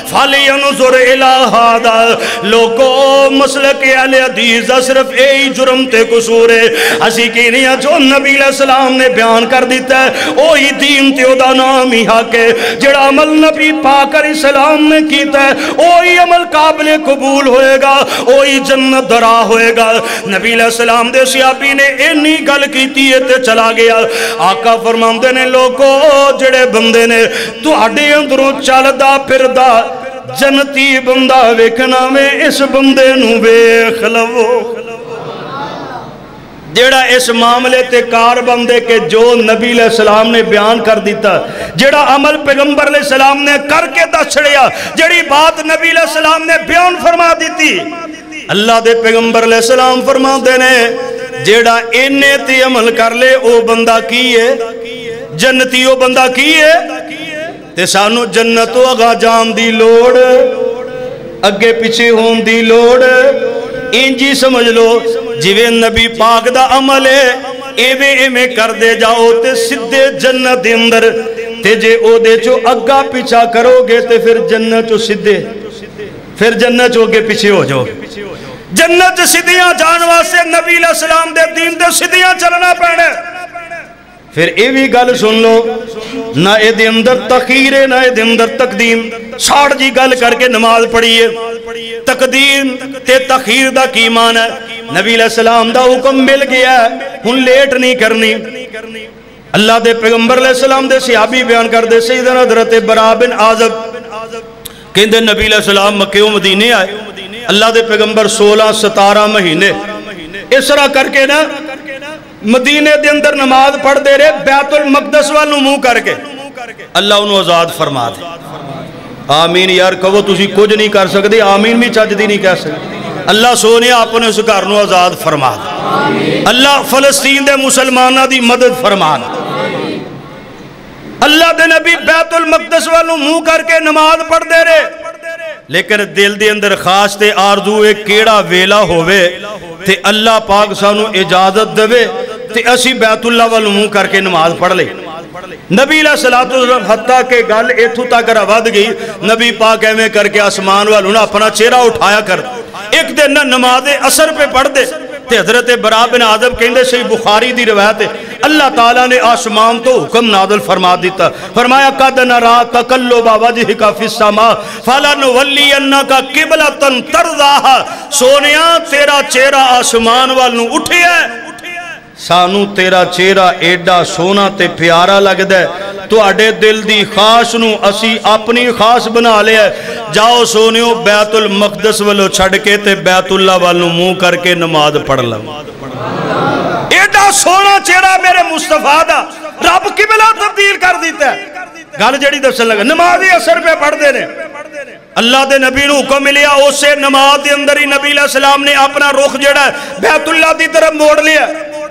فلینظر الی ھذا، لوگو مسلک اہل حدیث صرف ایہی جرم تے قصور ہے، اسی کی نہیں جو نبی علیہ السلام نے بیان کر دیتا ہے اوہی دین تے او دا نام ہی حق ہے، جڑا عمل نبی پاک علیہ السلام نے کیتا ہے اوہی عمل قابل قبول ہوئے گا، اوہی جنت درا ہوئے گا۔ نبی علیہ السلام دے صحابی نے انی گل کیتی ہے تے چلا گیا۔ آقا فرماندے نے لوگو جڑے بندے نے تہاڈے اندروں چلدا پھردا جنتی بندہ ویکھنا میں اس بندے نو ویکھ لو، جیڑا اس معاملے تے کار بندے کے جو نبی علیہ السلام نے بیان کر دیتا، جیڑا عمل پیغمبر علیہ السلام نے کر کے دس چھڑیا، جیڑی بات نبی علیہ السلام نے بیان فرما دیتی، اللہ دے پیغمبر علیہ السلام فرما دینے جیڑا اینے تے عمل کر لے او بندہ کیے جنتی، او بندہ کیے تے سانو جنتو اگا جام دی لوڑ اگے پیچھے ہون دی لوڑ، انجی سمجھ لو جیوے نبی پاک دا عمل ہے ایوے ایوے کر دے جاؤ تے سدھے جنت دے اندر، تے جے او دے چو اگا پیچھا کرو گے تے پھر جنت چو سدھے، پھر جنت چو اگے پیچھے ہو جاؤ۔ جنت سدھیاں جانوا سے نبی علیہ السلام دے دین دے سدھیاں چلنا پڑے۔ پھر ایوی گل سن لو نہ اے دے اندر تخیر ہے نہ اے دے اندر تقدیم، ساڑھ جی گل کر کے نماز پڑھیے، تقدیم تے تخیر دا کی مان ہے؟ نبی علیہ السلام دا حکم مل گیا ہے ہن لیٹ نہیں کرنی۔ اللہ دے پیغمبر علیہ السلام دے صحابی بیان کر دے سیدنا حضرت برا بن عازب کہندے نبی علیہ السلام مکہ و مدینے آئے، اللہ دے پیغمبر سولہ ستارہ مہینے اس طرح کر کے نا مدینے دے اندر نماز پڑھ دے رہے، بیت المقدس والوں منہ کر کے اللہ انہوں آزاد فرما دے۔ آمین یار کہو تسی کچھ نہیں کر سکتے، آمین بھی چج دی نہیں کہہ سکتے۔ اللہ سونے اپنے اس گھر نو آزاد فرما دے، اللہ فلسطین دے مسلمانہ دی مدد فرما دے، اللہ دے نبی بیت المقدس والوں منہ کر کے نماز پڑھ دے رہے، لیکن دل دے اندر خاص تے آرزو ایک کیڑا ویلا ہوئے تے اللہ پاک سانو اجازت دے تے اسی بیت اللہ والوں منہ کر کے نماز پڑھ لے۔ نبی علیہ السلام حتیٰ کہ گل ایتھو تک رود گئی، نبی پاک ایویں کر کے آسمان والوں نے اپنا چہرہ اٹھایا کر ایک دن نماز اثر پہ پڑھ دے تے حضرت برا بن عازب کہندے صحیح بخاری دی روایت ہے، اللہ تعالیٰ نے آسمان تو حکم نازل فرما دیتا، فرمایا قد نرا تقلب وجہک فی السماء فلنولینک قبلۃ ترضاھا، سونیا تیرا چہرہ آسمان والوں اٹھے ہے، سانو تیرا چہرہ ایڈا سونا تے پیارا لگ دے تو اڈے دل دی خاص نو اسی اپنی خاص بنا لے ہے، جاؤ سونیو بیت المقدس والو چھڑ کے تے بیت اللہ والو منہ کر کے نماز پڑھ لو۔ ایڈا سونا چہرہ میرے مصطفیٰ دا رب قبلہ تبدیل کر دیتا ہے، گل جڑی دسن لگا نمازی اثر پہ پڑھ دے نے، اللہ دے نبی نو حکم ملیا اسے نماز دے اندر ہی نبی علیہ السلام نے اپنا رخ جڑا ہے بیت اللہ دی طرف موڑ لیا،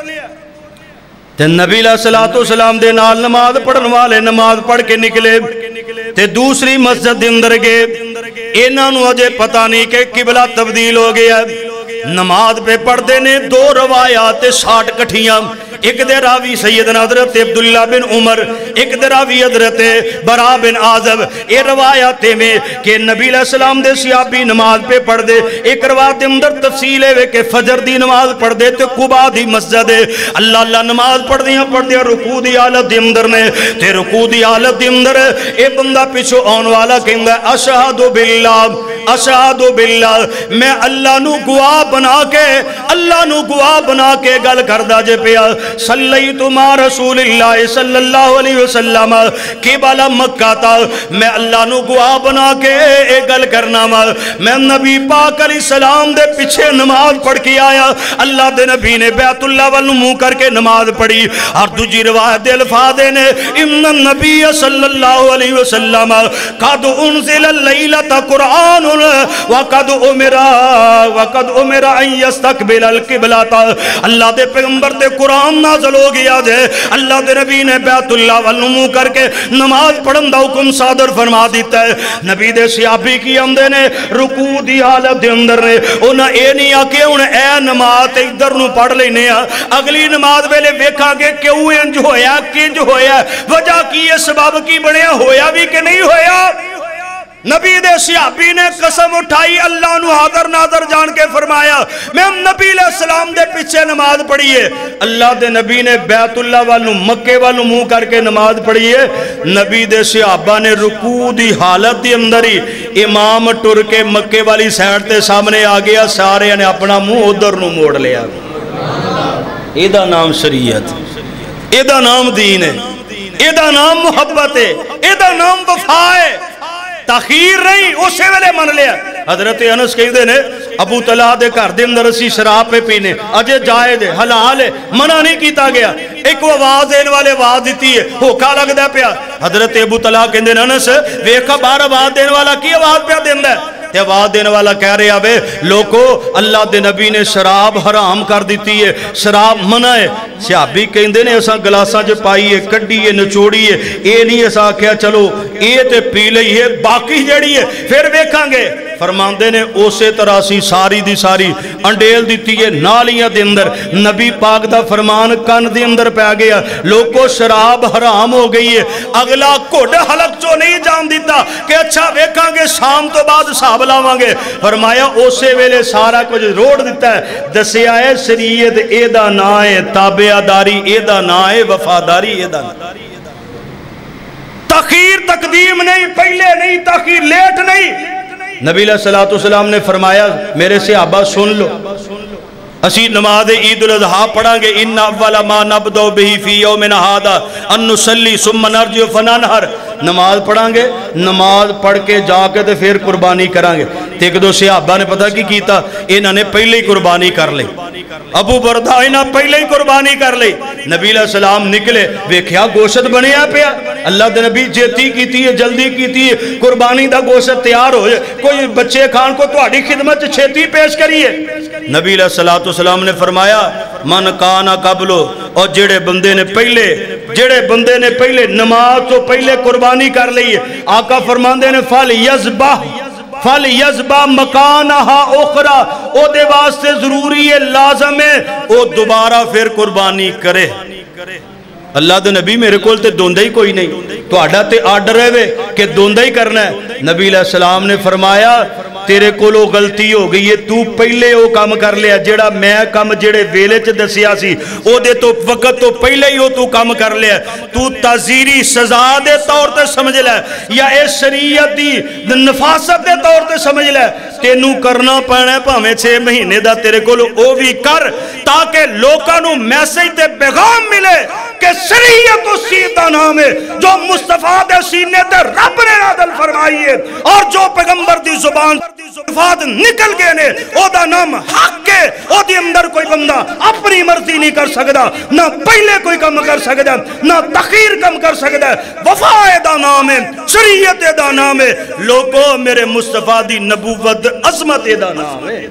تے نبی علیہ السلام دے نال نماز پڑھن والے نماز پڑھ کے نکلے تے دوسری مسجد دے اندر گئے، انہاں نو اجے پتہ نہیں کہ قبلہ تبدیل ہو گیا، نماز پہ پڑھ دے نے دو روایات ساٹھ کٹھیاں، ایک دے راوی سیدنا حضرت عبداللہ بن عمر، ایک دے راوی حضرت برا بن عازب، اے روایات میں کہ نبی علیہ السلام دے صحابی نماز پہ پڑھ دے، ایک روایت دے اندر تفصیل ہے کہ فجر دی نماز پڑھ دے تے قباء دی مسجد ہے، اللہ اللہ نماز پڑھ دیا پڑھ دیا رکوع دی حالت دے اندر نے تے رکوع دی حالت دے اندر اے بندہ پیچھو آن والا کہندا ہے اشہد باللہ اشہد باللہ، میں اللہ نو گواہ بنا کے اللہ نو گواہ بنا کے گل کردہ جے پیا، صلیت ما رسول اللہ صلی اللہ علیہ وسلم قبل مکہ تا، میں اللہ نو گواہ بنا کے اے گل کرنا ما، میں نبی پاک علیہ السلام دے پیچھے نماز پڑھ کے آیا، اللہ دے نبی نے بیت اللہ والوں منہ کر کے نماز پڑھی، اور دوجی روایت دے الفاظ نے ان النبی صلی اللہ علیہ وسلم قد انزل اللیلۃ قرآن وقد امر وقد امر ان یستقبل القبلۃ، اللہ دے پیغمبر تے قرآن نازل ہو گیا جے، اللہ دے نبی نے بیت اللہ والوں منہ کر کے نماز پڑھن دا حکم صادر فرما دیتا ہے، نبی دے صحابی کی آمدے نے رکوع دی حالت دے اندر نے انہاں اے نہیں آکے ہن اے نماز ادھر نو پڑھ لینے آ، اگلی نماز ویلے ویکھاں گے کیوں انج ہویا کنج ہویا، وجہ کی ہے سبب کی بنیا، ہویا بھی کہ نہیں ہویا، نبی دے صحابی نے قسم اٹھائی اللہ نو حاضر ناظر جان کے فرمایا میں نبی علیہ السلام دے پیچھے نماز پڑھیے، اللہ دے نبی نے بیت اللہ والوں مکے والوں منہ کر کے نماز پڑھیے، نبی دے صحابہ نے رکوع دی حالت دی اندر ہی امام ٹر کے مکے والی سائڈ تے سامنے آ گیا، سارے نے اپنا منہ ادھر نو موڑ لیا، ایدہ نام شریعت، ایدہ نام دین ہے، ایدہ نام محبت ہے، ایدہ نام وفا ہے، تاخیر نہیں اسے ویلے من لیا۔ حضرت انس کہندے نے ابو طلحہ دے گھر دے اندر اسی شراب پہ پینے اجے جائے دے حلال ہے، منع نہیں کیتا گیا، ایک وہ آواز دین والے آواز دیتی ہے ہوکا لگ دے پیا، حضرت ابو طلحہ کہندے نے انس ویکھا بار آواز دین والا کی آواز پہ دیندا ہے، تے آواز دینے والا کہہ رہے آوے لوگو اللہ دے نبی نے شراب حرام کر دیتی ہے، شراب منع ہے، صحابی کہندے نے ایسا گلاساں جو پائی ہے کڈی ہے نچوڑی ہے، اے نہیں ایسا کہا چلو اے تے پی لئی ہے باقی جڑی ہے پھر ویکھاں گے، فرماندے نے اسے طرح سی ساری دی ساری انڈیل دیتی ہے نالیاں دے اندر، نبی پاک دا فرمان کان دے اندر پہ گیا، لوگو شراب حرام ہو گئی ہے، اگلا کوڑ حلق جو نہیں جان دیتا کہ اچھا ویکھاں گے شام تو بعد صحاب لاواں گے، فرمایا اسے ویلے سارا کچھ روڑ دیتا ہے، دسیا ہے شریعت ایدہ نائے تابعداری ایدہ نائے وفاداری ایدہ نائے، تاخیر تقدیم نہیں، پہلے نہیں تاخیر لیٹ نہیں، نبی علیہ السلام نے فرمایا میرے صحابہ سن لو، اسی نماز عید الاضحیٰ پڑھاں گے ان اول ما نبدو بہی فی یومنا ھذا ان نصلی ثم نرجع فننحر، نماز پڑھاں گے نماز پڑھ کے جا کے تے پھر قربانی کریں گے، تے ایک دو صحابہ نے پتہ کی کیتا انہوں نے پہلے ہی قربانی کر لی، ابو بردا انہاں پہلے ہی قربانی کر لی نبی علیہ السلام نکلے ویکھیا گوشت بنیا پیا اللہ دے نبی جیتی کیتی ہے جلدی کیتی ہے قربانی دا گوشت تیار ہو جائے کوئی بچے خان کو تہاڈی خدمت چھیتی پیش کریے نبی علیہ السلام نے فرمایا من کانا قبلو اور جڑے بندے نے پہلے جڑے بندے نے پہلے نماز تو پہلے قربانی کر لی ہے آقا فرماندے نے فال یذبح فل یذبح مکانہا اخرى او دے واسطے ضروری ہے لازم ہے او دوبارہ پھر قربانی کرے اللہ دے نبی میرے کول تے دوندہ ہی کوئی نہیں تو آڈا تے آڈر ہے وے کہ دوندہ ہی کرنا ہے نبی علیہ السلام نے فرمایا تیرے کولو غلطی ہو گئی ہے تو پہلے او کام کر لیا جڑا میں کام جڑے ویلے چ دسیا سی او دے تو وقت تو پہلے ہی او تو کام کر لیا تو تعزیری سزا دے طور تے سمجھ لے یا اے شریعت دی نفاست دے طور تے سمجھ لے تینوں کرنا پڑنا ہے پاویں چھ مہینے دا تیرے کولو او بھی کر تاکہ لوکاں نو میسج تے پیغام ملے کہ شریعت اس چیز دا نام ہے جو مصطفیٰ دے سینے تے رب نے نازل فرمائی ہے اور جو پیغمبر دی زبان صفات نکل گئے نے او دا نام حق ہے او دی اندر کوئی بندہ اپنی مرضی نہیں کر سکتا نہ پہلے کوئی کم کر سکتا نہ تخیر کم کر سکتا وفا دا نام ہے شریعت دا نام ہے لوگوں میرے مصطفیٰ دی نبوت عظمت دا نام ہے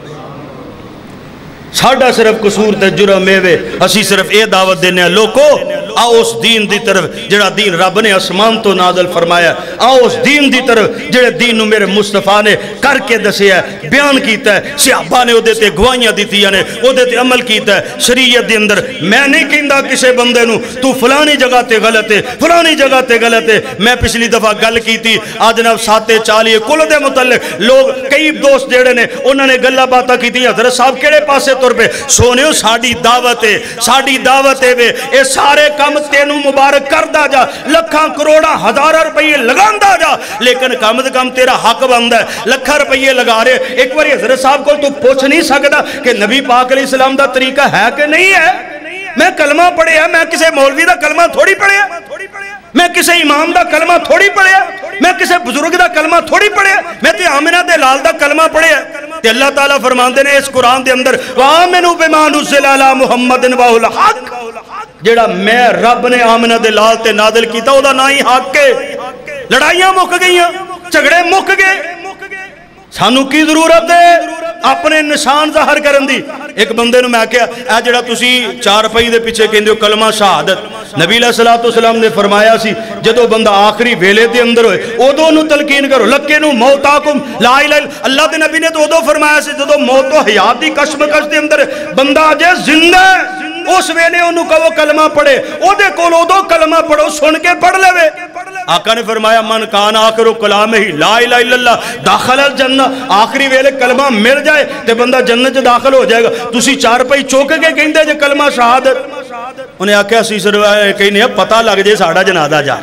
ساڑھا صرف قصور تے جرم میوے اسی صرف اے دعوت دینے ہیں لوگو آؤ اس دین دی طرف جڑا دین رب نے اسمان تو نازل فرمایا آؤ اس دین دی طرف جڑے دین نو میرے مصطفیٰ نے کر کے دسے ہے بیان کیتا ہے صحابہ نے او دیتے گواہیاں دیتی نے او دیتے عمل کیتا ہے شریعت دی اندر میں نہیں کہندا کسے بندے نو تو فلانی جگہ تے غلط ہے فلانی جگہ تے غلط ہے میں پچھلی دفعہ گل کیتی آج جناب ساتے چالیے کل دے متعلق لوگ کئی دوست جڑے نے انہوں نے گلہ باتا کیتی حضرت صاحب کیڑے پاسے طور پہ سونےو ساڑی دعوت ہے ساڑی دعوت ہے اے سارے کام تینو مبارک کر دا جا لکھاں کروڑا ہزارہ روپیے لگان دا جا لیکن کم از کم تیرا حق بند ہے لکھا روپیے لگا رہے ایک باری حضرت صاحب کو تو پوچھ نہیں سکتا کہ نبی پاک علیہ السلام دا طریقہ ہے کہ نہیں ہے میں کلمہ پڑھے ہیں میں کسے مولوی دا کلمہ تھوڑی پڑھے ہیں میں کسے امام دا کلمہ تھوڑی پڑھے ہیں میں کسے بزرگ دا کلمہ تھوڑی پڑھے ہیں میں تے آمنہ دے لال دا کلمہ پڑھے ہیں تے اللہ تعالیٰ فرماندے نے اس قرآن دے اندر وَآمِنُوا بِمَا نُزِّلَ عَلَىٰ مُحَمَّدٍ وَهُوَ الْحَقُّ جڑا میں رب نے آمنہ دے لال تے نازل کیتا او دا نا ہی حق کے لڑائیاں مک گئیاں جھگڑے مک گئے سانو کی ضرورت ہے اپنے نشان ظاہر کرن دی ایک بندے نو میں کیا اے جڑا تسی چار پئی دے پیچھے کہندے ہو کلمہ شہادت نبی علیہ السلام نے فرمایا سی جدو بندہ آخری ویلے دے اندر ہوئے اودو نو تلقین کرو لکے نو موتاکم لا الہ اللہ دے نبی نے تو اودو فرمایا سی جدو موت و حیات دی کشمکش دے اندر بندہ آجے زندہ ہے اس ویلے انہوں کا وہ کلمہ پڑھے او دے کولو دو کلمہ پڑھو سن کے پڑھ لے وے آقا نے فرمایا من کان آخر کلام ہی لا الہ الا اللہ داخل الجنہ آخری ویلے کلمہ مل جائے تے بندہ جنت داخل ہو جائے گا تسی چار پئی چوک کے کہندے جے کلمہ شہادت انہیں آکھیا سی سر کہنے پتہ لگ جائے ساڑھا جنازہ جا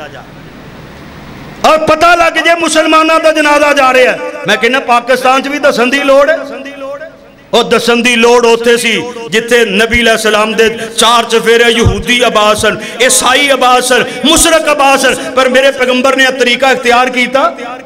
اور پتہ لگ جائے مسلمانہ دا جنازہ جا رہے ہیں میں کہنا پاکستان چ بھی دسن دی لوڑ ہے اور دسن دی لوڑ ہوتے سی جتے نبی علیہ السلام دے چار چفیرے یہودی عباسن عیسائی عباسن مشرک عباسن پر میرے پیغمبر نے طریقہ اختیار کیتا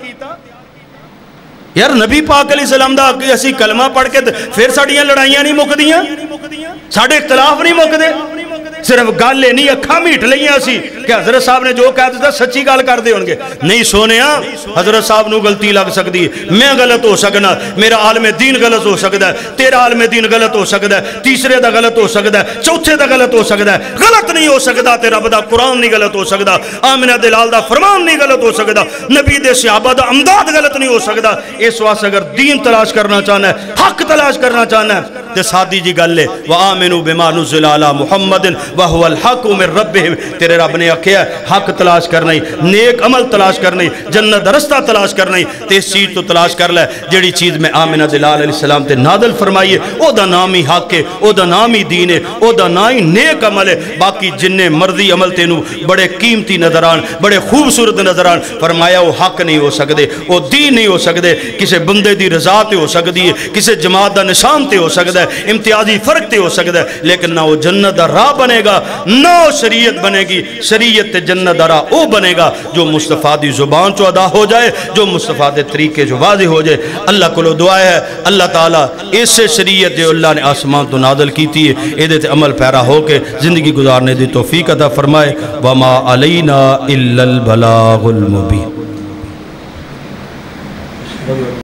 یار نبی پاک علیہ السلام دا اسی کلمہ پڑھ کے پھر ساڑیاں لڑائیاں نہیں مک دیاں ساڑے اختلاف نہیں مک دے صرف گال لے نہیں اکھا میٹ لئیاں سی کہ حضرت صاحب نے جو کہا تھا سچی گال کر دے ہونگے نہیں سونے ہاں حضرت صاحب نو غلطی لگ سکتی ہے میں غلط ہو سکنا میرا عالم دین غلط ہو سکتا ہے تیرا عالم دین غلط ہو سکتا ہے تیسرے دا غلط ہو سکتا ہے چوتھے دا غلط ہو سکتا ہے غلط نہیں ہو سکتا تیرا بدا قرآن نہیں غلط ہو سکتا آمنہ دلال دا فرمان نہیں غلط ہو سکتا نبی دے صحابہ دا امداد غلط نہیں ہو سکتا اس واسطے اگر دین تلاش کرنا چاہنا ہے حق تلاش کرنا چاہنا ہے تے سادی جی گل لے وَآمِنُوا بِمَا نُزِّلَ عَلَىٰ مُحَمَّدٍ وَهُوَ الْحَقُّ مِن رَبِّهِمْ تیرے رب نے آکھیا ہے حق تلاش کرنا ہی نیک عمل تلاش کرنا ہی جنت رستہ تلاش کرنا ہی تے اس چیز تو تلاش کر لے جڑی چیز میں آمنہ دلال علیہ السلام تے نادل فرمائیے او دا نام ہی حق ہے او دا نام ہی دین ہے او دا نام ہی نیک عمل ہے باقی جننے مرضی عمل تینو بڑے قیمتی نظران بڑے خوبصورت نظران فرمایا وہ حق نہیں ہو سکتے وہ دین نہیں ہو سکتے کسے بندے دی رضا تے ہو سکتی ہے کسے جماعت دا نشان تے ہو سکتا ہے امتیازی فرق تے ہو سکتا ہے لیکن نہ وہ جنت دا راہ بنے بنے گا، نو شریعت بنے گی، شریعت جنت دارا او بنے گا جو مصطفیٰ دی زبان چو ادا ہو جائے، جو مصطفیٰ دے طریقے جو واضح ہو جائے۔ اللہ کو لو دعا ہے اللہ تعالیٰ اس شریعت جو اللہ نے آسمان تو نازل کی تھی ایدے تے عمل پیرا ہو کے زندگی گزارنے دی توفیق عطا فرمائے۔ وما علینا الا البلاغ المبین۔